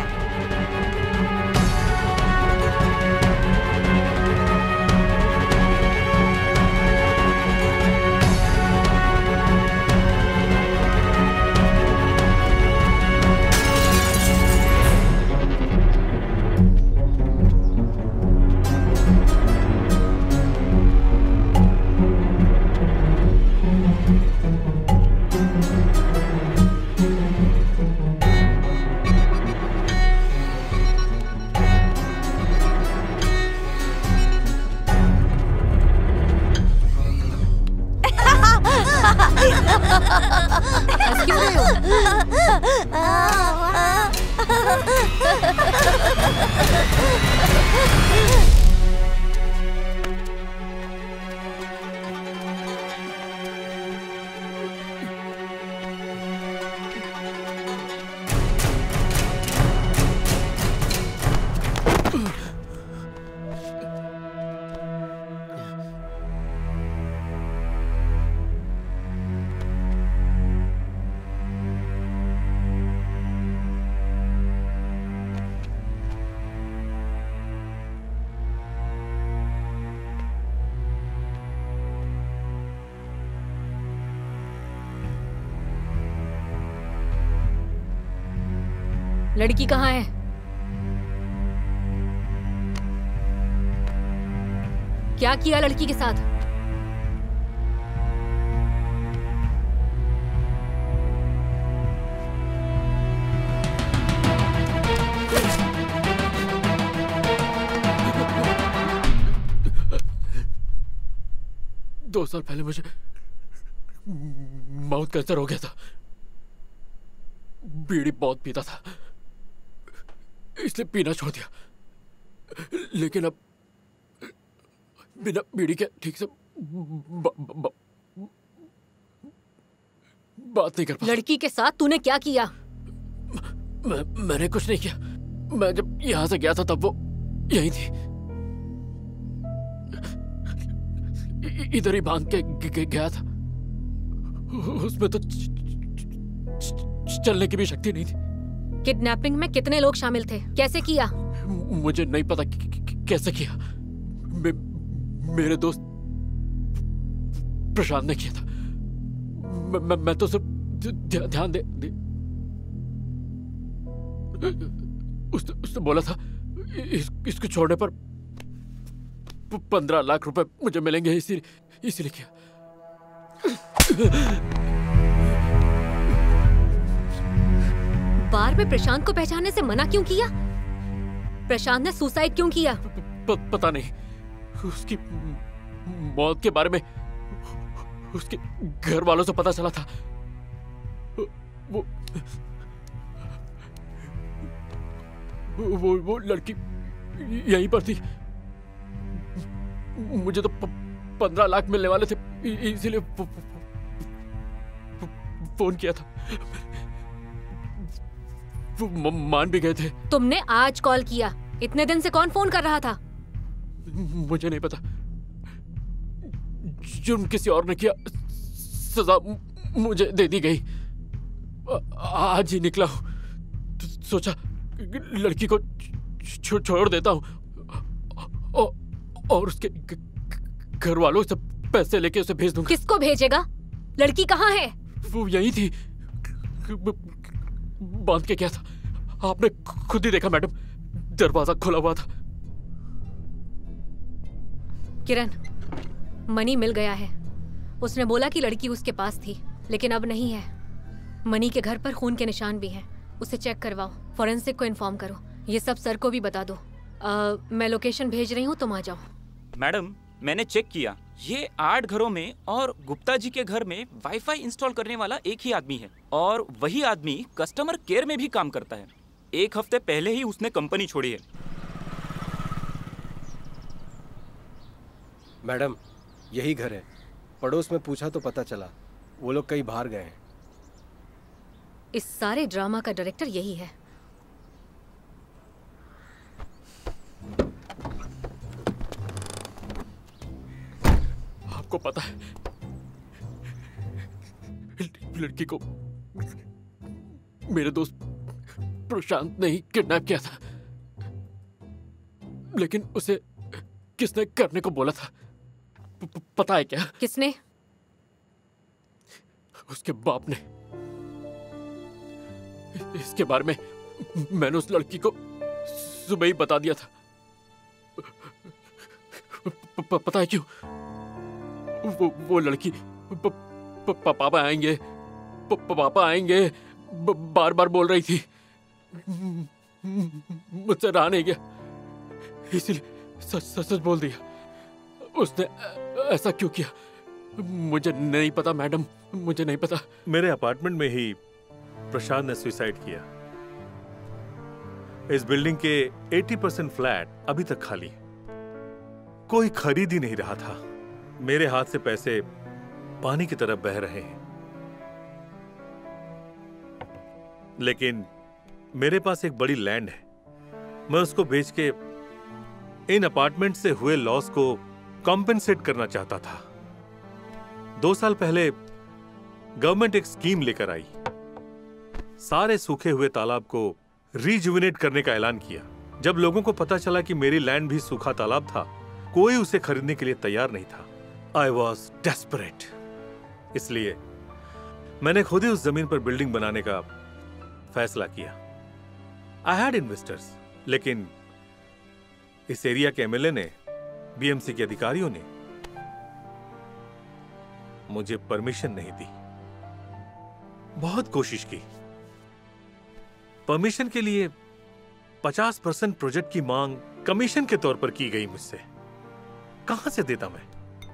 लड़की कहाँ है? क्या किया लड़की के साथ? दो साल पहले मुझे माउथ कैंसर हो गया था। बीड़ी बहुत पीता था, इसलिए पीना छोड़ दिया। लेकिन अब बिना बीड़ी के ठीक से ब, ब, ब, बात नहीं कर पाता। लड़की के साथ तूने क्या किया? मैं, मैंने कुछ नहीं किया। मैं जब यहाँ से गया था तब वो यहीं थी, इधर ही बांध के गया था। उसमें तो चलने की भी शक्ति नहीं थी। किडनैपिंग में कितने लोग शामिल थे? कैसे किया? मुझे नहीं पता कैसे किया। मे, मेरे दोस्त प्रशांत ने किया था। मैं, मैं, मैं तो सिर्फ ध्यान दे, दे उसने उसने बोला था इस, इसको छोड़ने पर पंद्रह लाख रुपए मुझे मिलेंगे, इसीलिए इसीलिए किया। बार में प्रशांत को पहचानने से मना क्यों किया? प्रशांत ने सुसाइड क्यों किया? प, पता नहीं, उसकी मौत के बारे में उसके घर वालों से पता चला था। वो वो वो लड़की यहीं पर थी। मुझे तो पंद्रह लाख मिलने वाले थे, इसीलिए फोन किया था। वो मान भी गए थे। तुमने आज कॉल किया, इतने दिन से कौन फोन कर रहा था? मुझे नहीं पता, जुर्म किसी और ने किया, सजा मुझे दे दी गई। आज ही निकला हूं, सोचा लड़की को छो, छोड़ देता हूं और, और उसके घर वालों से पैसे लेके उसे भेज दूंगा। किसको भेजेगा? लड़की कहाँ है? वो यही थी, बांध के क्या था, आपने खुद ही देखा मैडम, दरवाजा खुला हुआ था। किरण, मनी मिल गया है। उसने बोला कि लड़की उसके पास थी, लेकिन अब नहीं है। मनी के घर पर खून के निशान भी हैं। उसे चेक करवाओ, फॉरेंसिक को इन्फॉर्म करो। ये सब सर को भी बता दो। आ, मैं लोकेशन भेज रही हूँ, तुम आ जाओ। मैडम, मैंने चेक किया, ये आठ घरों में और गुप्ता जी के घर में वाईफाई इंस्टॉल करने वाला एक ही आदमी है, और वही आदमी कस्टमर केयर में भी काम करता है। एक हफ्ते पहले ही उसने कंपनी छोड़ी है। मैडम, यही घर है। पड़ोस में पूछा तो पता चला वो लोग कहीं बाहर गए हैं। इस सारे ड्रामा का डायरेक्टर यही है। आपको पता है, लड़की को मेरे दोस्त प्रशांत ने ही किडनैप किया था, लेकिन उसे किसने करने को बोला था प, पता है क्या? किसने? उसके बाप ने। इसके बारे में मैंने उस लड़की को सुबह ही बता दिया था। प, प, पता है क्यों? वो वो लड़की प, प, प, पापा आएंगे, प, पापा आएंगे बार बार बोल रही थी। मुझसे रहा नहीं गया, इसलिए सच सच सच बोल दिया। उसने ऐसा क्यों किया मुझे नहीं पता मैडम, मुझे नहीं पता। मेरे अपार्टमेंट में ही प्रशांत ने सुसाइड किया। इस बिल्डिंग के अस्सी परसेंट फ्लैट अभी तक खाली, कोई खरीद ही नहीं रहा था। मेरे हाथ से पैसे पानी की तरह बह रहे हैं, लेकिन मेरे पास एक बड़ी लैंड है। मैं उसको बेच के इन अपार्टमेंट से हुए लॉस को कॉम्पेंसेट करना चाहता था। दो साल पहले गवर्नमेंट एक स्कीम लेकर आई, सारे सूखे हुए तालाब को रिजुविनेट करने का ऐलान किया। जब लोगों को पता चला कि मेरी लैंड भी सूखा तालाब था, कोई उसे खरीदने के लिए तैयार नहीं था। आई वॉज डेस्परेट, इसलिए मैंने खुद ही उस जमीन पर बिल्डिंग बनाने का फैसला किया। आई हैड इन्वेस्टर्स, लेकिन इस एरिया के एमएलए ने, बीएमसी के अधिकारियों ने मुझे परमिशन नहीं दी। बहुत कोशिश की। परमिशन के लिए पचास परसेंट प्रोजेक्ट की मांग कमीशन के तौर पर की गई मुझसे। कहां से देता मैं?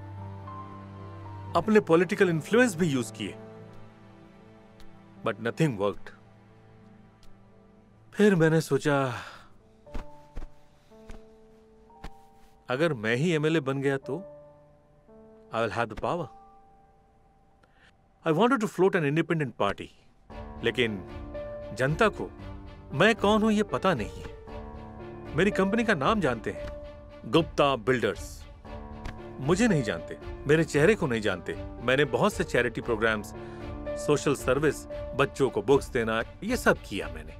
अपने पॉलिटिकल इन्फ्लुएंस भी यूज किए, बट नथिंग वर्कड। फिर मैंने सोचा, अगर मैं ही एमएलए बन गया तो I will have the power. I wanted to float an independent party, लेकिन जनता को मैं कौन हूं यह पता नहीं है। मेरी कंपनी का नाम जानते हैं, गुप्ता बिल्डर्स। मुझे नहीं जानते, मेरे चेहरे को नहीं जानते। मैंने बहुत से चैरिटी प्रोग्राम्स, सोशल सर्विस, बच्चों को बुक्स देना, यह सब किया मैंने,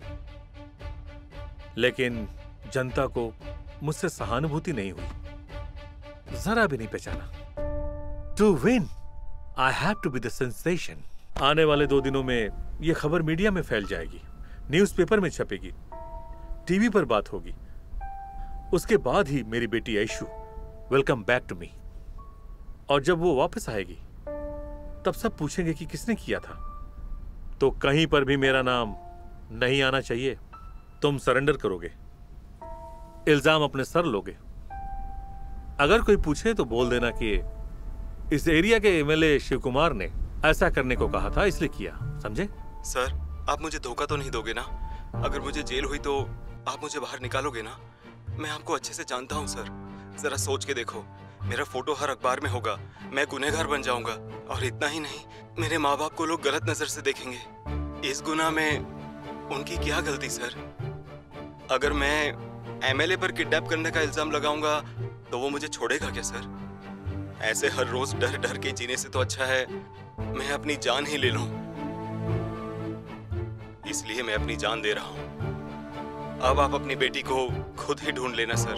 लेकिन जनता को मुझसे सहानुभूति नहीं हुई, जरा भी नहीं पहचाना। To win I have to be the sensation. आने वाले दो दिनों में यह खबर मीडिया में फैल जाएगी, न्यूज़पेपर में छपेगी, टीवी पर बात होगी। उसके बाद ही मेरी बेटी Aishu welcome back to me, और जब वो वापस आएगी तब सब पूछेंगे कि किसने किया था। तो कहीं पर भी मेरा नाम नहीं आना चाहिए। तुम सरेंडर करोगे, इल्जाम अपने सर लोगे। अगर कोई पूछे तो बोल देना कि इस एरिया के एमएलए शिव कुमार ने ऐसा करने को कहा था, इसलिए किया। समझे? सर, आप मुझे धोखा तो नहीं दोगे ना? अगर मुझे जेल हुई तो आप मुझे बाहर निकालोगे ना? मैं आपको अच्छे से जानता हूँ सर। जरा सोच के देखो, मेरा फोटो हर अखबार में होगा, मैं गुनहगार बन जाऊंगा। और इतना ही नहीं, मेरे माँ बाप को लोग गलत नजर से देखेंगे। इस गुनाह में उनकी क्या गलती सर? अगर मैं एमएलए पर किडनैप करने का इल्जाम लगाऊंगा तो वो मुझे छोड़ेगा क्या सर? ऐसे हर रोज डर डर के जीने से तो अच्छा है मैं अपनी जान ही ले लूं। इसलिए मैं अपनी जान दे रहा हूं। अब आप अपनी बेटी को खुद ही ढूंढ लेना सर।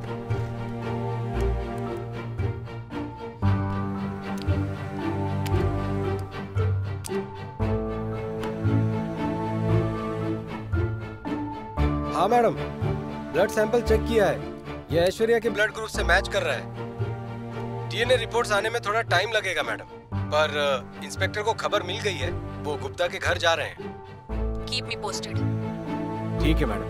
हाँ मैडम, ब्लड सैंपल चेक किया है, ये ऐश्वर्या के ब्लड ग्रुप से मैच कर रहा है। डीएनए रिपोर्ट्स आने में थोड़ा टाइम लगेगा मैडम, पर इंस्पेक्टर को खबर मिल गई है, वो गुप्ता के घर जा रहे हैं। Keep me posted. ठीक है मैडम।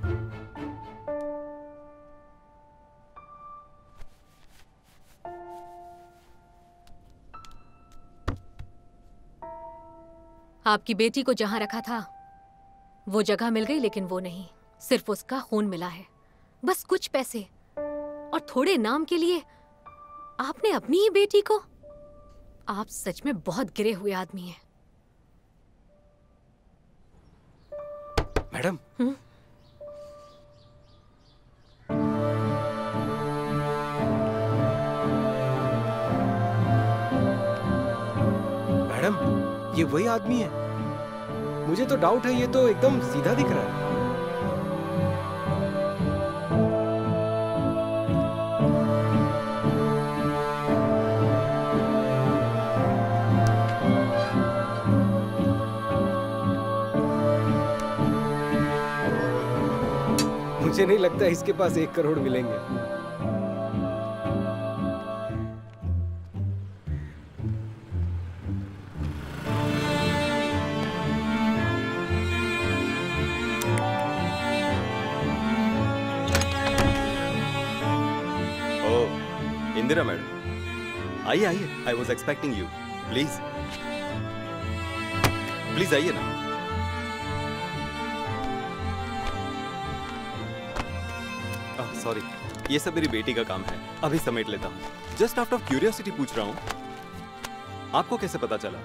आपकी बेटी को जहां रखा था वो जगह मिल गई, लेकिन वो नहीं, सिर्फ उसका खून मिला है। बस कुछ पैसे और थोड़े नाम के लिए आपने अपनी ही बेटी को। आप सच में बहुत गिरे हुए आदमी हैं। मैडम, मैडम, ये वही आदमी है। मुझे तो डाउट है, ये तो एकदम सीधा दिख रहा है। मुझे नहीं लगता इसके पास एक करोड़ मिलेंगे। इंदिरा मैडम, आइए आइए, I was expecting you. Please please आइए ना। सॉरी, ये सब मेरी बेटी का काम है, अभी समेट लेता हूँ। जस्ट आउट ऑफ क्यूरियोसिटी पूछ रहा हूँ, आपको कैसे पता चला?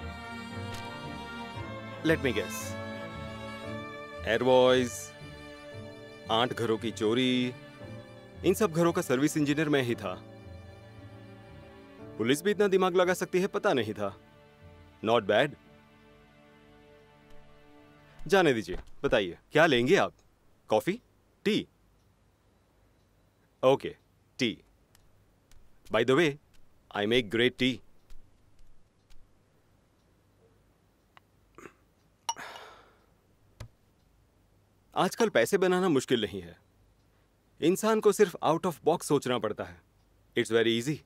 लेट मी गेस, एयरवॉइस, आठ घरों की चोरी, इन सब घरों का सर्विस इंजीनियर मैं ही था। पुलिस भी इतना दिमाग लगा सकती है पता नहीं था। Not bad. जाने दीजिए, बताइए क्या लेंगे आप? Coffee, tea? Okay, tea. By the way, I make great tea. आजकल पैसे बनाना मुश्किल नहीं है, इंसान को सिर्फ आउट ऑफ बॉक्स सोचना पड़ता है। It's very easy.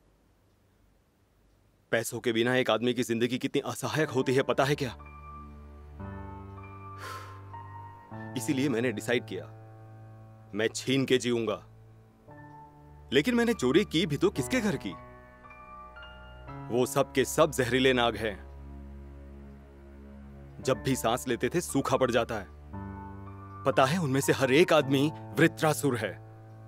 पैसों के बिना एक आदमी की जिंदगी कितनी असहायक होती है पता है क्या? इसीलिए मैंने डिसाइड किया, मैं छीन के जीऊंगा। लेकिन मैंने चोरी की भी तो किसके घर की? वो सब के सब जहरीले नाग हैं। जब भी सांस लेते थे सूखा पड़ जाता है। पता है उनमें से हर एक आदमी वृत्रासुर है।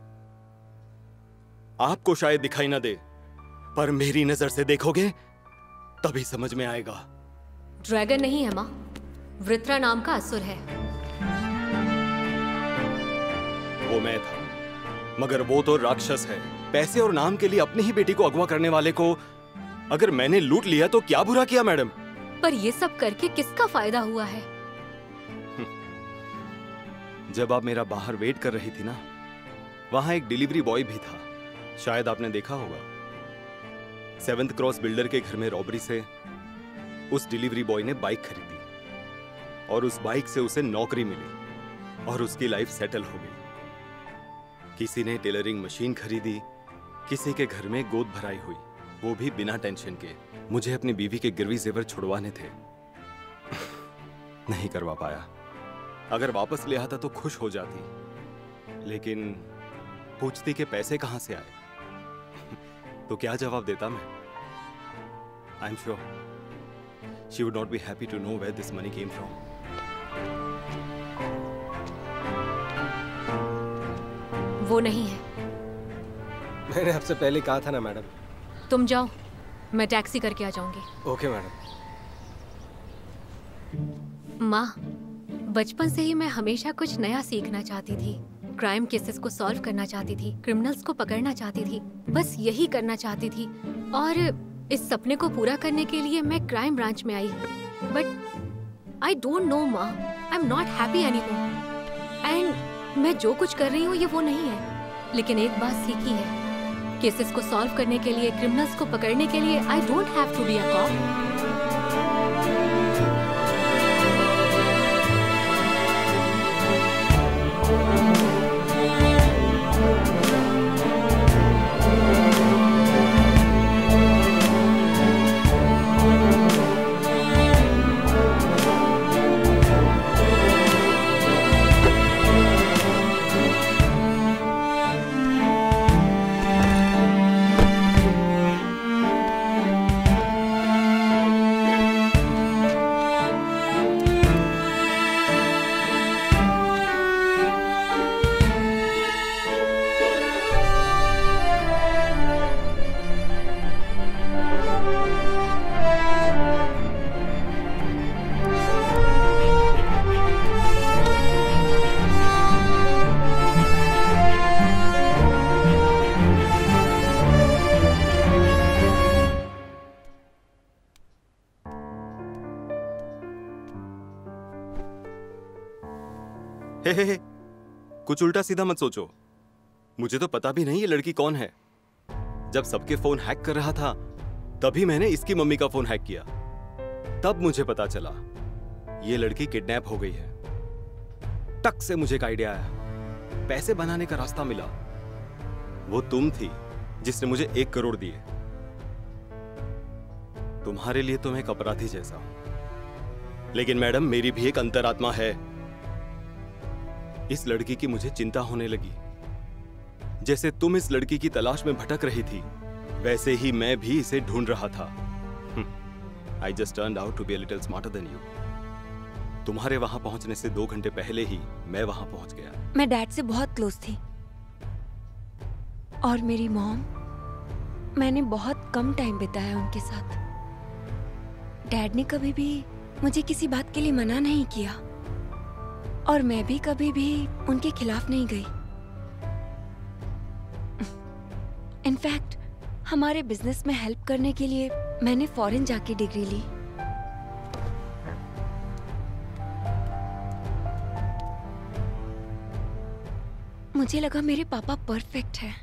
आपको शायद दिखाई ना दे, पर मेरी नजर से देखोगे तभी समझ में आएगा। ड्रैगन नहीं है मां, वृत्रा नाम का असुर है। वो मैं था, मगर वो तो राक्षस है। पैसे और नाम के लिए अपनी ही बेटी को अगवा करने वाले को अगर मैंने लूट लिया तो क्या बुरा किया मैडम? पर ये सब करके किसका फायदा हुआ है? जब आप मेरा बाहर वेट कर रही थी ना, वहां एक डिलीवरी बॉय भी था, शायद आपने देखा होगा। सेवेंथ क्रॉस बिल्डर के घर में रॉबरी से उस डिलीवरी बॉय ने बाइक खरीदी और उस बाइक से उसे नौकरी मिली और उसकी लाइफ सेटल हो गई। किसी ने टेलरिंग मशीन खरीदी, किसी के घर में गोद भराई हुई, वो भी बिना टेंशन के। मुझे अपनी बीवी के गिरवी जेवर छुड़वाने थे, नहीं करवा पाया। अगर वापस ले आता तो खुश हो जाती, लेकिन पूछती कि पैसे कहां से आए तो क्या जवाब देता मैं? I am sure she would not be happy to know where this money came from. वो नहीं है। मैंने आपसे पहले कहा था ना मैडम। तुम जाओ, मैं टैक्सी करके आ जाऊंगी। Okay madam. माँ, बचपन से ही मैं हमेशा कुछ नया सीखना चाहती थी। क्राइम केसेस को सॉल्व करना चाहती थी, क्रिमिनल्स को पकड़ना चाहती थी, बस यही करना चाहती थी। और इस सपने को पूरा करने के लिए मैं क्राइम ब्रांच में आई। बट आई डोंट नो माँ, I am not happy anymore. And मैं जो कुछ कर रही हूँ ये वो नहीं है। लेकिन एक बात सीखी है, केसेस को सॉल्व करने के लिए, क्रिमिनल्स को पकड़ने के लिए I don't have to be a cop. हे हे हे, कुछ उल्टा सीधा मत सोचो। मुझे तो पता भी नहीं ये लड़की कौन है। जब सबके फोन हैक कर रहा था तभी मैंने इसकी मम्मी का फोन हैक किया। तब मुझे पता चला ये लड़की किडनैप हो गई है। टक से मुझे एक आइडिया आया, पैसे बनाने का रास्ता मिला। वो तुम थी जिसने मुझे एक करोड़ दिए। तुम्हारे लिए तो मैं एक अपराधी जैसा हूं, लेकिन मैडम मेरी भी एक अंतरात्मा है। इस लड़की की मुझे चिंता होने लगी। जैसे तुम इस लड़की की तलाश में भटक रही थी, वैसे ही मैं भी इसे ढूंढ रहा था। I just turned out to be a little smarter than you. तुम्हारे वहां पहुंचने से दो घंटे पहले ही मैं वहां पहुंच गया। मैं डैड से बहुत क्लोज थी और मेरी मॉम, मैंने बहुत कम टाइम बिताया उनके साथ। डैड ने कभी भी मुझे किसी बात के लिए मना नहीं किया और मैं भी कभी भी उनके खिलाफ नहीं गई। इनफैक्ट हमारे बिजनेस में हेल्प करने के लिए मैंने फॉरेन जाके डिग्री ली। मुझे लगा मेरे पापा परफेक्ट हैं।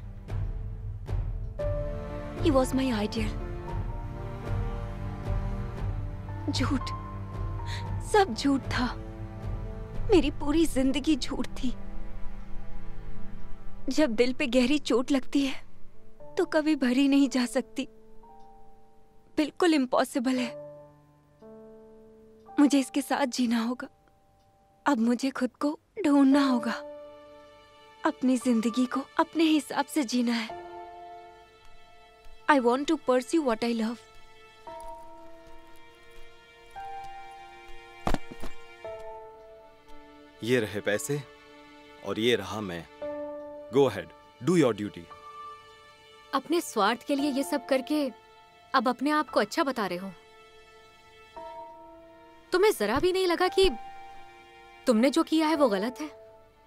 He was my ideal. झूठ, सब झूठ था। मेरी पूरी जिंदगी झूठ थी। जब दिल पे गहरी चोट लगती है तो कभी भरी नहीं जा सकती। बिल्कुल इम्पॉसिबल है। मुझे इसके साथ जीना होगा। अब मुझे खुद को ढूंढना होगा। अपनी जिंदगी को अपने हिसाब से जीना है। I want to pursue what I love. ये रहे पैसे और ये रहा मैं। Go ahead, do your duty. अपने स्वार्थ के लिए ये सब करके अब अपने आप को अच्छा बता रहे हो। तुम्हें जरा भी नहीं लगा कि तुमने जो किया है वो गलत है?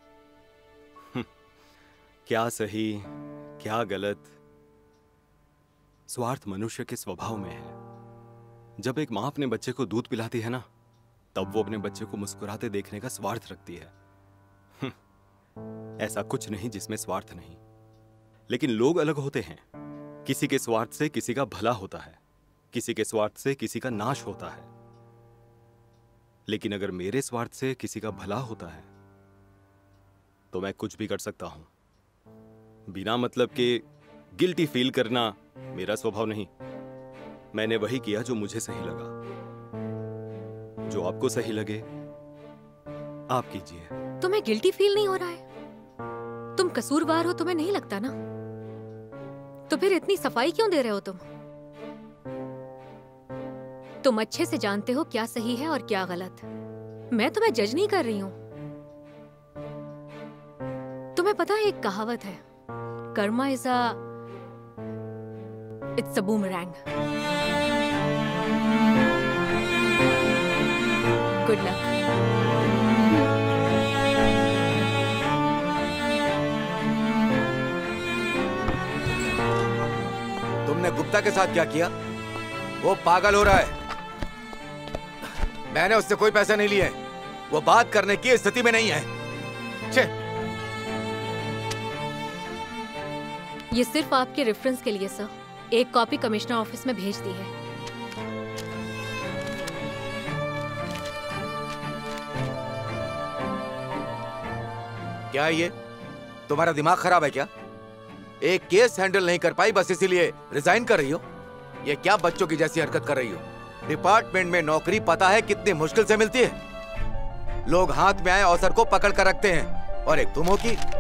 क्या सही क्या गलत, स्वार्थ मनुष्य के स्वभाव में है। जब एक मां अपने बच्चे को दूध पिलाती है ना, तब वो अपने बच्चे को मुस्कुराते देखने का स्वार्थ रखती है। ऐसा कुछ नहीं जिसमें स्वार्थ नहीं। लेकिन लोग अलग होते हैं। किसी के स्वार्थ से किसी का भला होता है, किसी के स्वार्थ से किसी का नाश होता है। लेकिन अगर मेरे स्वार्थ से किसी का भला होता है तो मैं कुछ भी कर सकता हूं। बिना मतलब के गिल्टी फील करना मेरा स्वभाव नहीं। मैंने वही किया जो मुझे सही लगा। जो आपको सही लगे आप कीजिए। तुम्हें गिल्टी फील नहीं हो रहा है? तुम कसूरवार हो, तुम्हें नहीं लगता ना? तो फिर इतनी सफाई क्यों दे रहे हो तुम? तुम अच्छे से जानते हो क्या सही है और क्या गलत। मैं तुम्हें जज नहीं कर रही हूं। तुम्हें पता है एक कहावत है, karma is a it's a boomerang. Good luck. तुमने गुप्ता के साथ क्या किया? वो पागल हो रहा है। मैंने उससे कोई पैसे नहीं लिए। वो बात करने की स्थिति में नहीं है। छे। ये सिर्फ आपके रेफरेंस के लिए सर। एक कॉपी कमिश्नर ऑफिस में भेज दी है। क्या है ये? तुम्हारा दिमाग खराब है क्या? एक केस हैंडल नहीं कर पाई बस इसीलिए रिजाइन कर रही हो? ये क्या बच्चों की जैसी हरकत कर रही हो? डिपार्टमेंट में नौकरी पता है कितनी मुश्किल से मिलती है। लोग हाथ में आए अवसर को पकड़ कर रखते हैं और एक तुम हो कि